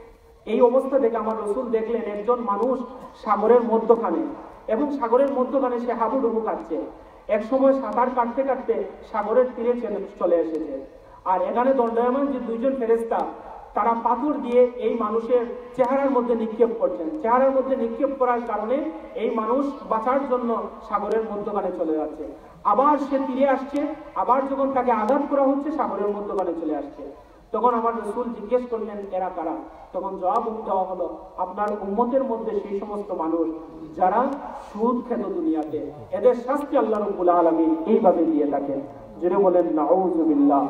এই অবস্থা দেখে আমার রাসূল দেখলেন একজন মানুষ সাগরের মধ্যখানে, এবং সাগরের মধ্যখানে সে হাবুডুবু কাটছে। এক সময় সাঁতার কাটতে কাটতে সাগরের তীরে চলে এসেছে। আর এখানে দণ্ডায়মান যে দুইজন ফেরেশতা, তারা পাথর দিয়ে এই মানুষের চেহারার মধ্যে নিক্ষেপ করছেন। চেহারার মধ্যে নিক্ষেপ করার কারণে এই মানুষ বাঁচার জন্য সাগরের মধ্যখানে চলে যাচ্ছে। আবার সে তীরে আসছে, আবার যখন তাকে আঘাত করা হচ্ছে সাগরের মধ্যখানে চলে আসছে। তখন আমার রাসূল জিজ্ঞেস করলেন এরা কারা? তখন জবাব দেওয়া হলো, আপনার উম্মতের মধ্যে সেই সমস্ত মানুষ যারা সুদ খেত দুনিয়াতে, এদের শাস্তি আল্লাহ রাব্বুল আলামিন এইভাবে দিয়ে থাকেন। যিনি বলেন নাউযুবিল্লাহ।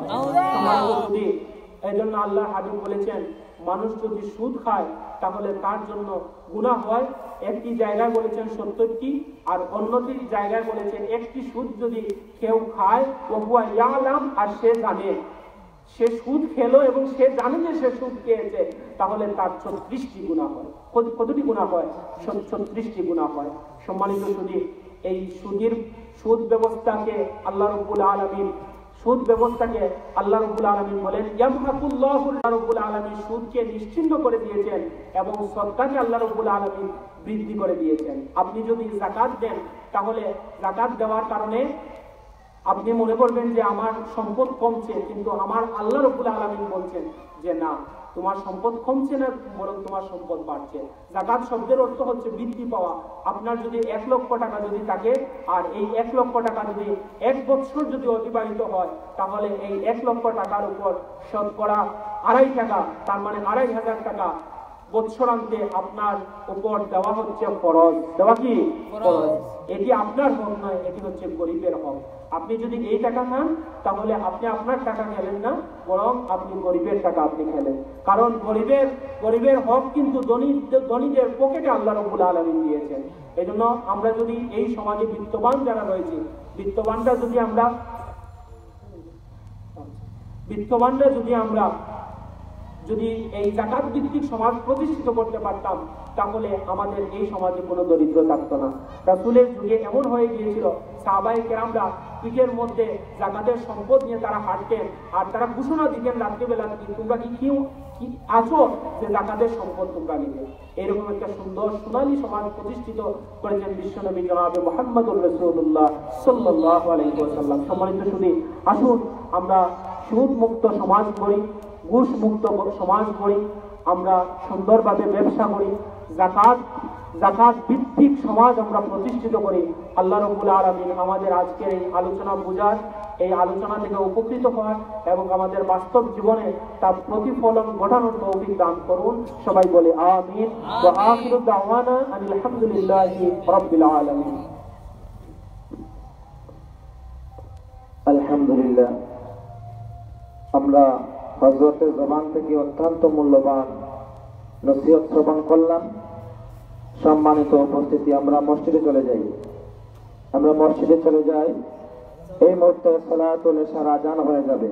এই জন্য আল্লাহ হাবিব বলেছেন, মানুষ যদি সুদ খায় তাহলে তার জন্য গুনাহ হয়। একটি জায়গায় বলেছেন সত্তরটি, আর অন্যটি জায়গায় বলেছেন একটি সুদ যদি কেউ খায় ও হুয়া ইয়ালাম, আর সে জানে সে সুদ খেলো এবং সে জানে যে সে সুদ খেয়েছে, তাহলে তার ছত্রিশটি গুনাহ হয়। কতটি গুনাহ হয়? ছত্রিশটি গুনাহ হয়। সম্মানিত সুদী, এই সুদের সুদ ব্যবস্থাকে আল্লাহ রাব্বুল আলামিন সুদ ব্যবস্থাকে আল্লাহ রাব্বুল আলামিন বলেন ইয়ামহাকুল্লাহু, আল্লাহ রাব্বুল আলামিন সুদকে নিশ্চিহ্ন করে দিয়েছেন এবং সদকাকে আল্লাহ রাব্বুল আলামিন বৃদ্ধি করে দিয়েছেন। আপনি যদি যাকাত দেন, তাহলে যাকাত দেওয়ার কারণে আপনি মনে করবেন যে আমার সম্পদ কমছে, কিন্তু আমার আল্লাহ রাব্বুল আলামিন বলছেন যে না, তোমার সম্পদ কমছে না, বরং তোমার সম্পদ বাড়ছে। যাকাত শব্দের অর্থ হচ্ছে বৃদ্ধি পাওয়া। আপনার যদি এক লক্ষ টাকা যদি থাকে, আর এই এক লক্ষ টাকা যদি এক বছর যদি অতিবাহিত হয়, তাহলে এই এক লক্ষ টাকার উপর শতকরা আড়াই টাকা, তার মানে আড়াই হাজার টাকা বৎসরান্তে আপনার উপর দেওয়া হচ্ছে ফরজ। দেওয়া কি ফরজ? এটি আপনার হক নয়, এটি হচ্ছে গরিবের হক। আপনি যদি এই টাকা খান, তাহলে আপনি আপনার টাকা খেলেন না, বরং আপনি গরিবের টাকা আপনি খেলেন। কারণ গরিবের গরিবের হক কিন্তু ধনী ধনীদের পকেটে আল্লাহ রাব্বুল আলামিন দিয়েছেন। এই জন্য আমরা যদি এই সমাজে বিত্তবান যারা রয়েছে, বিত্তবানরা যদি আমরা বিত্তবানরা যদি আমরা যদি এই যাকাত ভিত্তিক সমাজ প্রতিষ্ঠিত করতে পারতাম, তাহলে আমাদের এই সমাজে কোনো দরিদ্র থাকতো না। রাসূলের যুগে এমন হয়ে গিয়েছিল, সাহাবায়ে কেরামরা পিঠের মধ্যে যাকাতের সম্পদ নিয়ে তারা হাঁটতেন, আর তারা ঘোষণা দিতেন রাত্রিবেলা, তোমরা কি কেউ কি আছো যে যাকাতের সম্পদ তোমরা নিবে। এরকম একটা সুন্দর সোনালী সমাজ প্রতিষ্ঠিত করেছেন বিশ্বনবী জনাবে মুহাম্মদুর রাসূলুল্লাহ সাল্লাল্লাহু আলাইহি ওয়াসাল্লাম। সম্মানিত সুধী, আসুন আমরা সুদ মুক্ত সমাজ গড়ি, ঘুষ মুক্ত সমাজ গড়ি, আমরা সুন্দরভাবে ব্যবসা করি, যাকাত যাকাত ভিত্তিক সমাজ আমরা প্রতিষ্ঠিত করি। আল্লাহ রাব্বুল আলামিন আমাদের আজকের এই আলোচনা বুঝার, এই আলোচনা থেকে উপকৃত হওয়ার এবং আমাদের বাস্তব জীবনে তার প্রতিফলন ঘটানোর তৌফিক দান করুন। সবাই বলে আমিন। ওয়া আখিরু দাওয়ানা আলহামদুলিল্লাহি রাব্বিল আলামিন। আলহামদুলিল্লাহ, আমরা হযরতের জবান থেকে অত্যন্ত মূল্যবান নসিহত শ্রবণ করলাম। সম্মানিত উপস্থিতি, আমরা মসজিদে চলে যাই আমরা মসজিদে চলে যাই এই মুহূর্তে সালাতুল ইশার আযান হয়ে যাবে।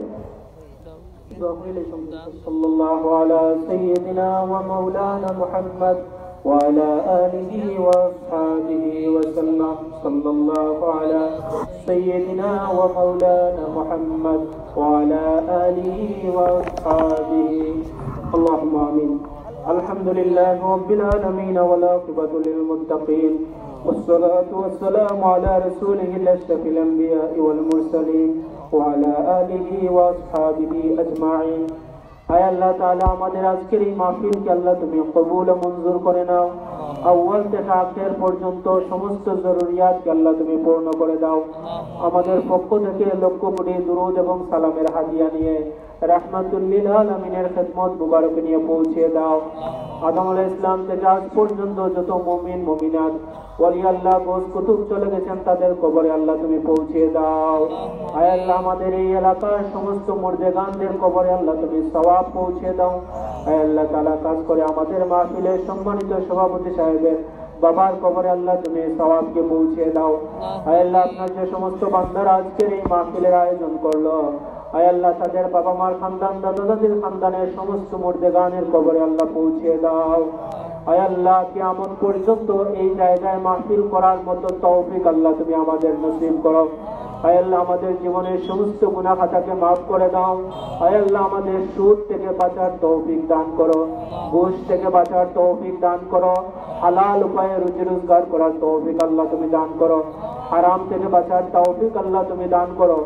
সাল্লাল্লাহু আলা সাইয়্যিদিনা ওয়া মাওলানা মুহাম্মদ ওয়া আলা আলিহি ওয়া আসহাবিহি ওয়া সাল্লাম। সাল্লাল্লাহু আলা সাইয়্যিদিনা ওয়া মাওলানা মুহাম্মদ ওয়া আলা আলিহি ওয়া আসহাবিহি। আল্লাহুম্মা আমিন। আলহামদুলিল্লাহি রাব্বিল আলামিন ওয়াল আকিবাতু লিল মুত্তাকিন والصلاة والسلام على رسوله الأشرف الأنبياء والمرسلين وعلى آله وأصحابه أجمعين। আয় আল্লাহ তাআলা, আমাদের আজকের এই মাহফিলকে আল্লাহ তুমি কবুল ও মঞ্জুর করে নাও। আউয়াল থেকে আখির পর্যন্ত সমস্ত জরুরিয়াতকে আল্লাহ তুমি পূর্ণ করে দাও। আমাদের পক্ষ থেকে লক্ষ কোটি দুরূদ এবং সালামের হাদিয়া নিয়ে রাহমাতুল লিল আলামিনের খিদমত মুবারক নিয়ে পৌঁছে দাও। আদম আলাইহিস সালাম থেকে আজ পর্যন্ত যত মুমিন মুমিনাত ওলি আল্লাহ গোস কুতুব চলে গেছেন, তাদের কবরে আল্লাহ তুমি পৌঁছে দাও। আয় আল্লাহ, আমাদের এই এলাকার সমস্ত মুর্দেগানদের কবরে আল্লাহ তুমি সওয়াব পৌঁছে দাও। আয় আল্লাহ তাআলা, কাজ করে আমাদের মাহফিলের সম্মানিত সভাপতি সাহেবের বাবার কবরে আল্লাহ তুমি সওয়াবকে পৌঁছে দাও। আয় আল্লাহ, আপনার যে সমস্ত বান্দারা আজকের এই মাহফিলের আয়োজন করলো, আয় আল্লাহ তাদের বাবা মার খানদান, দাদা দাদির খানদানের সমস্ত মুর্দেগানের কবরে আল্লাহ পৌঁছে দাও। আয় আল্লাহ, কিয়ামত পর্যন্ত এই জায়গায় মাহফিল করার মতো তৌফিক আল্লাহ তুমি আমাদের নসিব করো। আয় আল্লাহ, আমাদের জীবনের সমস্ত গুনাহ খাতাকে মাফ করে দাও। আয় আল্লাহ, আমাদের সুদ থেকে বাঁচার তৌফিক দান করো, ঘুষ থেকে বাঁচার তৌফিক দান করো, হালাল উপায়ে রুজি রোজগার করার তৌফিক আল্লাহ তুমি দান করো, হারাম থেকে বাঁচার তৌফিক আল্লাহ তুমি দান করো।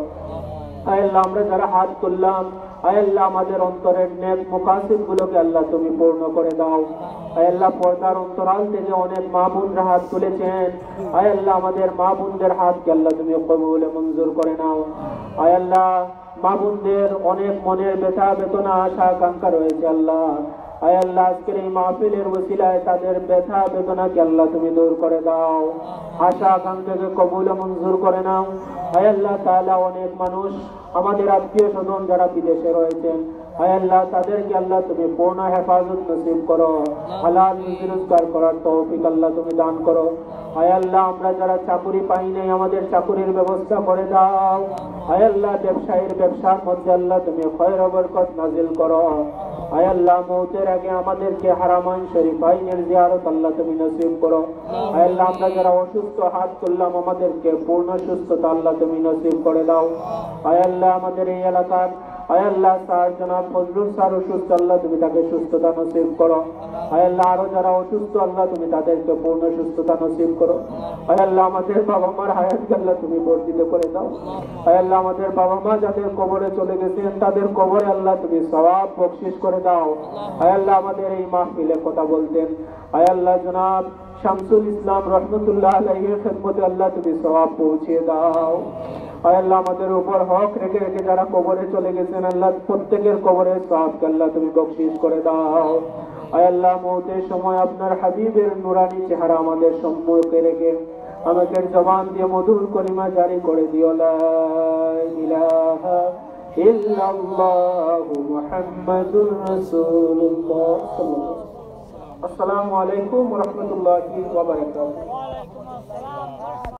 আয় আল্লাহ, আমরা যারা হাত তুললাম, আয় আল্লাহ আমাদের অন্তরের নেক মুকাসিদ গুলোকে আল্লাহ তুমি পূর্ণ করে দাও। আয় আল্লাহ, পর্দার অন্তরাল থেকে অনেক মা বোনরা হাত তুলেছেন, আয় আল্লাহ আমাদের মা বোনদের হাতকে আল্লাহ তুমি কবুল মঞ্জুর করে নাও। আয় আল্লাহ, মা বোনদের অনেক মনের ব্যথা বেদনা আশা আকাঙ্ক্ষা রয়েছে আল্লাহ। আয় আল্লাহ, আজকের এই মাহফিলের ওসিলায় তাদের ব্যথা বেদনাকে আল্লাহ তুমি দূর করে দাও, আশা আকাঙ্ক্ষাকে কবুল মঞ্জুর করে নাও। আয় আল্লাহ তাআলা, অনেক মানুষ আমাদের আত্মীয় স্বজন যারা বিদেশে রয়েছেন, আয় আল্লাহ তাদেরকে আল্লাহ তুমি পূর্ণ হেফাজত নসিব করো, হালাল রুজি রোজগার করার তৌফিক আল্লাহ তুমি দান করো। আয় আল্লাহ, আমরা যারা চাকরি পাই নাই আমাদের চাকরির ব্যবস্থা করে দাও। আয় আল্লাহ, ব্যবসায়ীর ব্যবসার মধ্যে আল্লাহ তুমি খয়র ও বরকত নাজিল করো। আয় আল্লাহ, মওতের আগে আমাদেরকে হারামাইন শরীফাইনের জিয়ারত আল্লাহ তুমি নসিব করো। আয় আল্লাহ, আমরা যারা অসুস্থ হাত তুললাম আমাদেরকে পূর্ণ সুস্থতা আল্লাহ তুমি নসিব করে দাও। আয় আল্লাহ, আমাদের এই এলাকার আয় আল্লাহ স্যার জনাব ফজলুল স্যার অসুস্থ, আল্লাহ তুমি তাকে সুস্থতা নসিব করো। আয় আল্লাহ, আরো যারা অসুস্থ আল্লাহ তুমি তাদেরকে পূর্ণ সুস্থতা নসিব করো। আয় আল্লাহ, আমাদের বাবা মার হায়াতকে আল্লাহ তুমি বর্ধিত করে দাও। আয় আল্লাহ, আমাদের বাবা মা যাদের কবরে চলে গেছেন তাদের কবরে আল্লাহ তুমি সওয়াব বকশিশ করে দাও। আয় আল্লাহ, আমাদের এই মাহফিলে কথা বলতেন আয় আল্লাহ জনাব শামসুল ইসলাম রহমতুল্লাহ আলাইহির খিদমতে আল্লাহ তুমি সওয়াব পৌঁছে দাও। আয় আল্লাহ, আমাদের উপর হক রেখে রেখে যারা কবরে চলে গেছেন আল্লাহ প্রত্যেকের কবরে সওয়াবকে আল্লাহ তুমি বকশিশ করে দাও। আয় আল্লাহ, মওতের সময় আপনার হাবিবের নুরানি চেহারা আমাদের সম্মুখে রেখে আমাদের জবান দিয়ে মধুর কলিমা জারি করে দিও, লা ইলাহা ইল্লাল্লাহু মুহাম্মাদুর রাসূলুল্লাহ। আসসালামু আলাইকুম ওয়া রাহমাতুল্লাহি ওয়া বারাকাতুহু।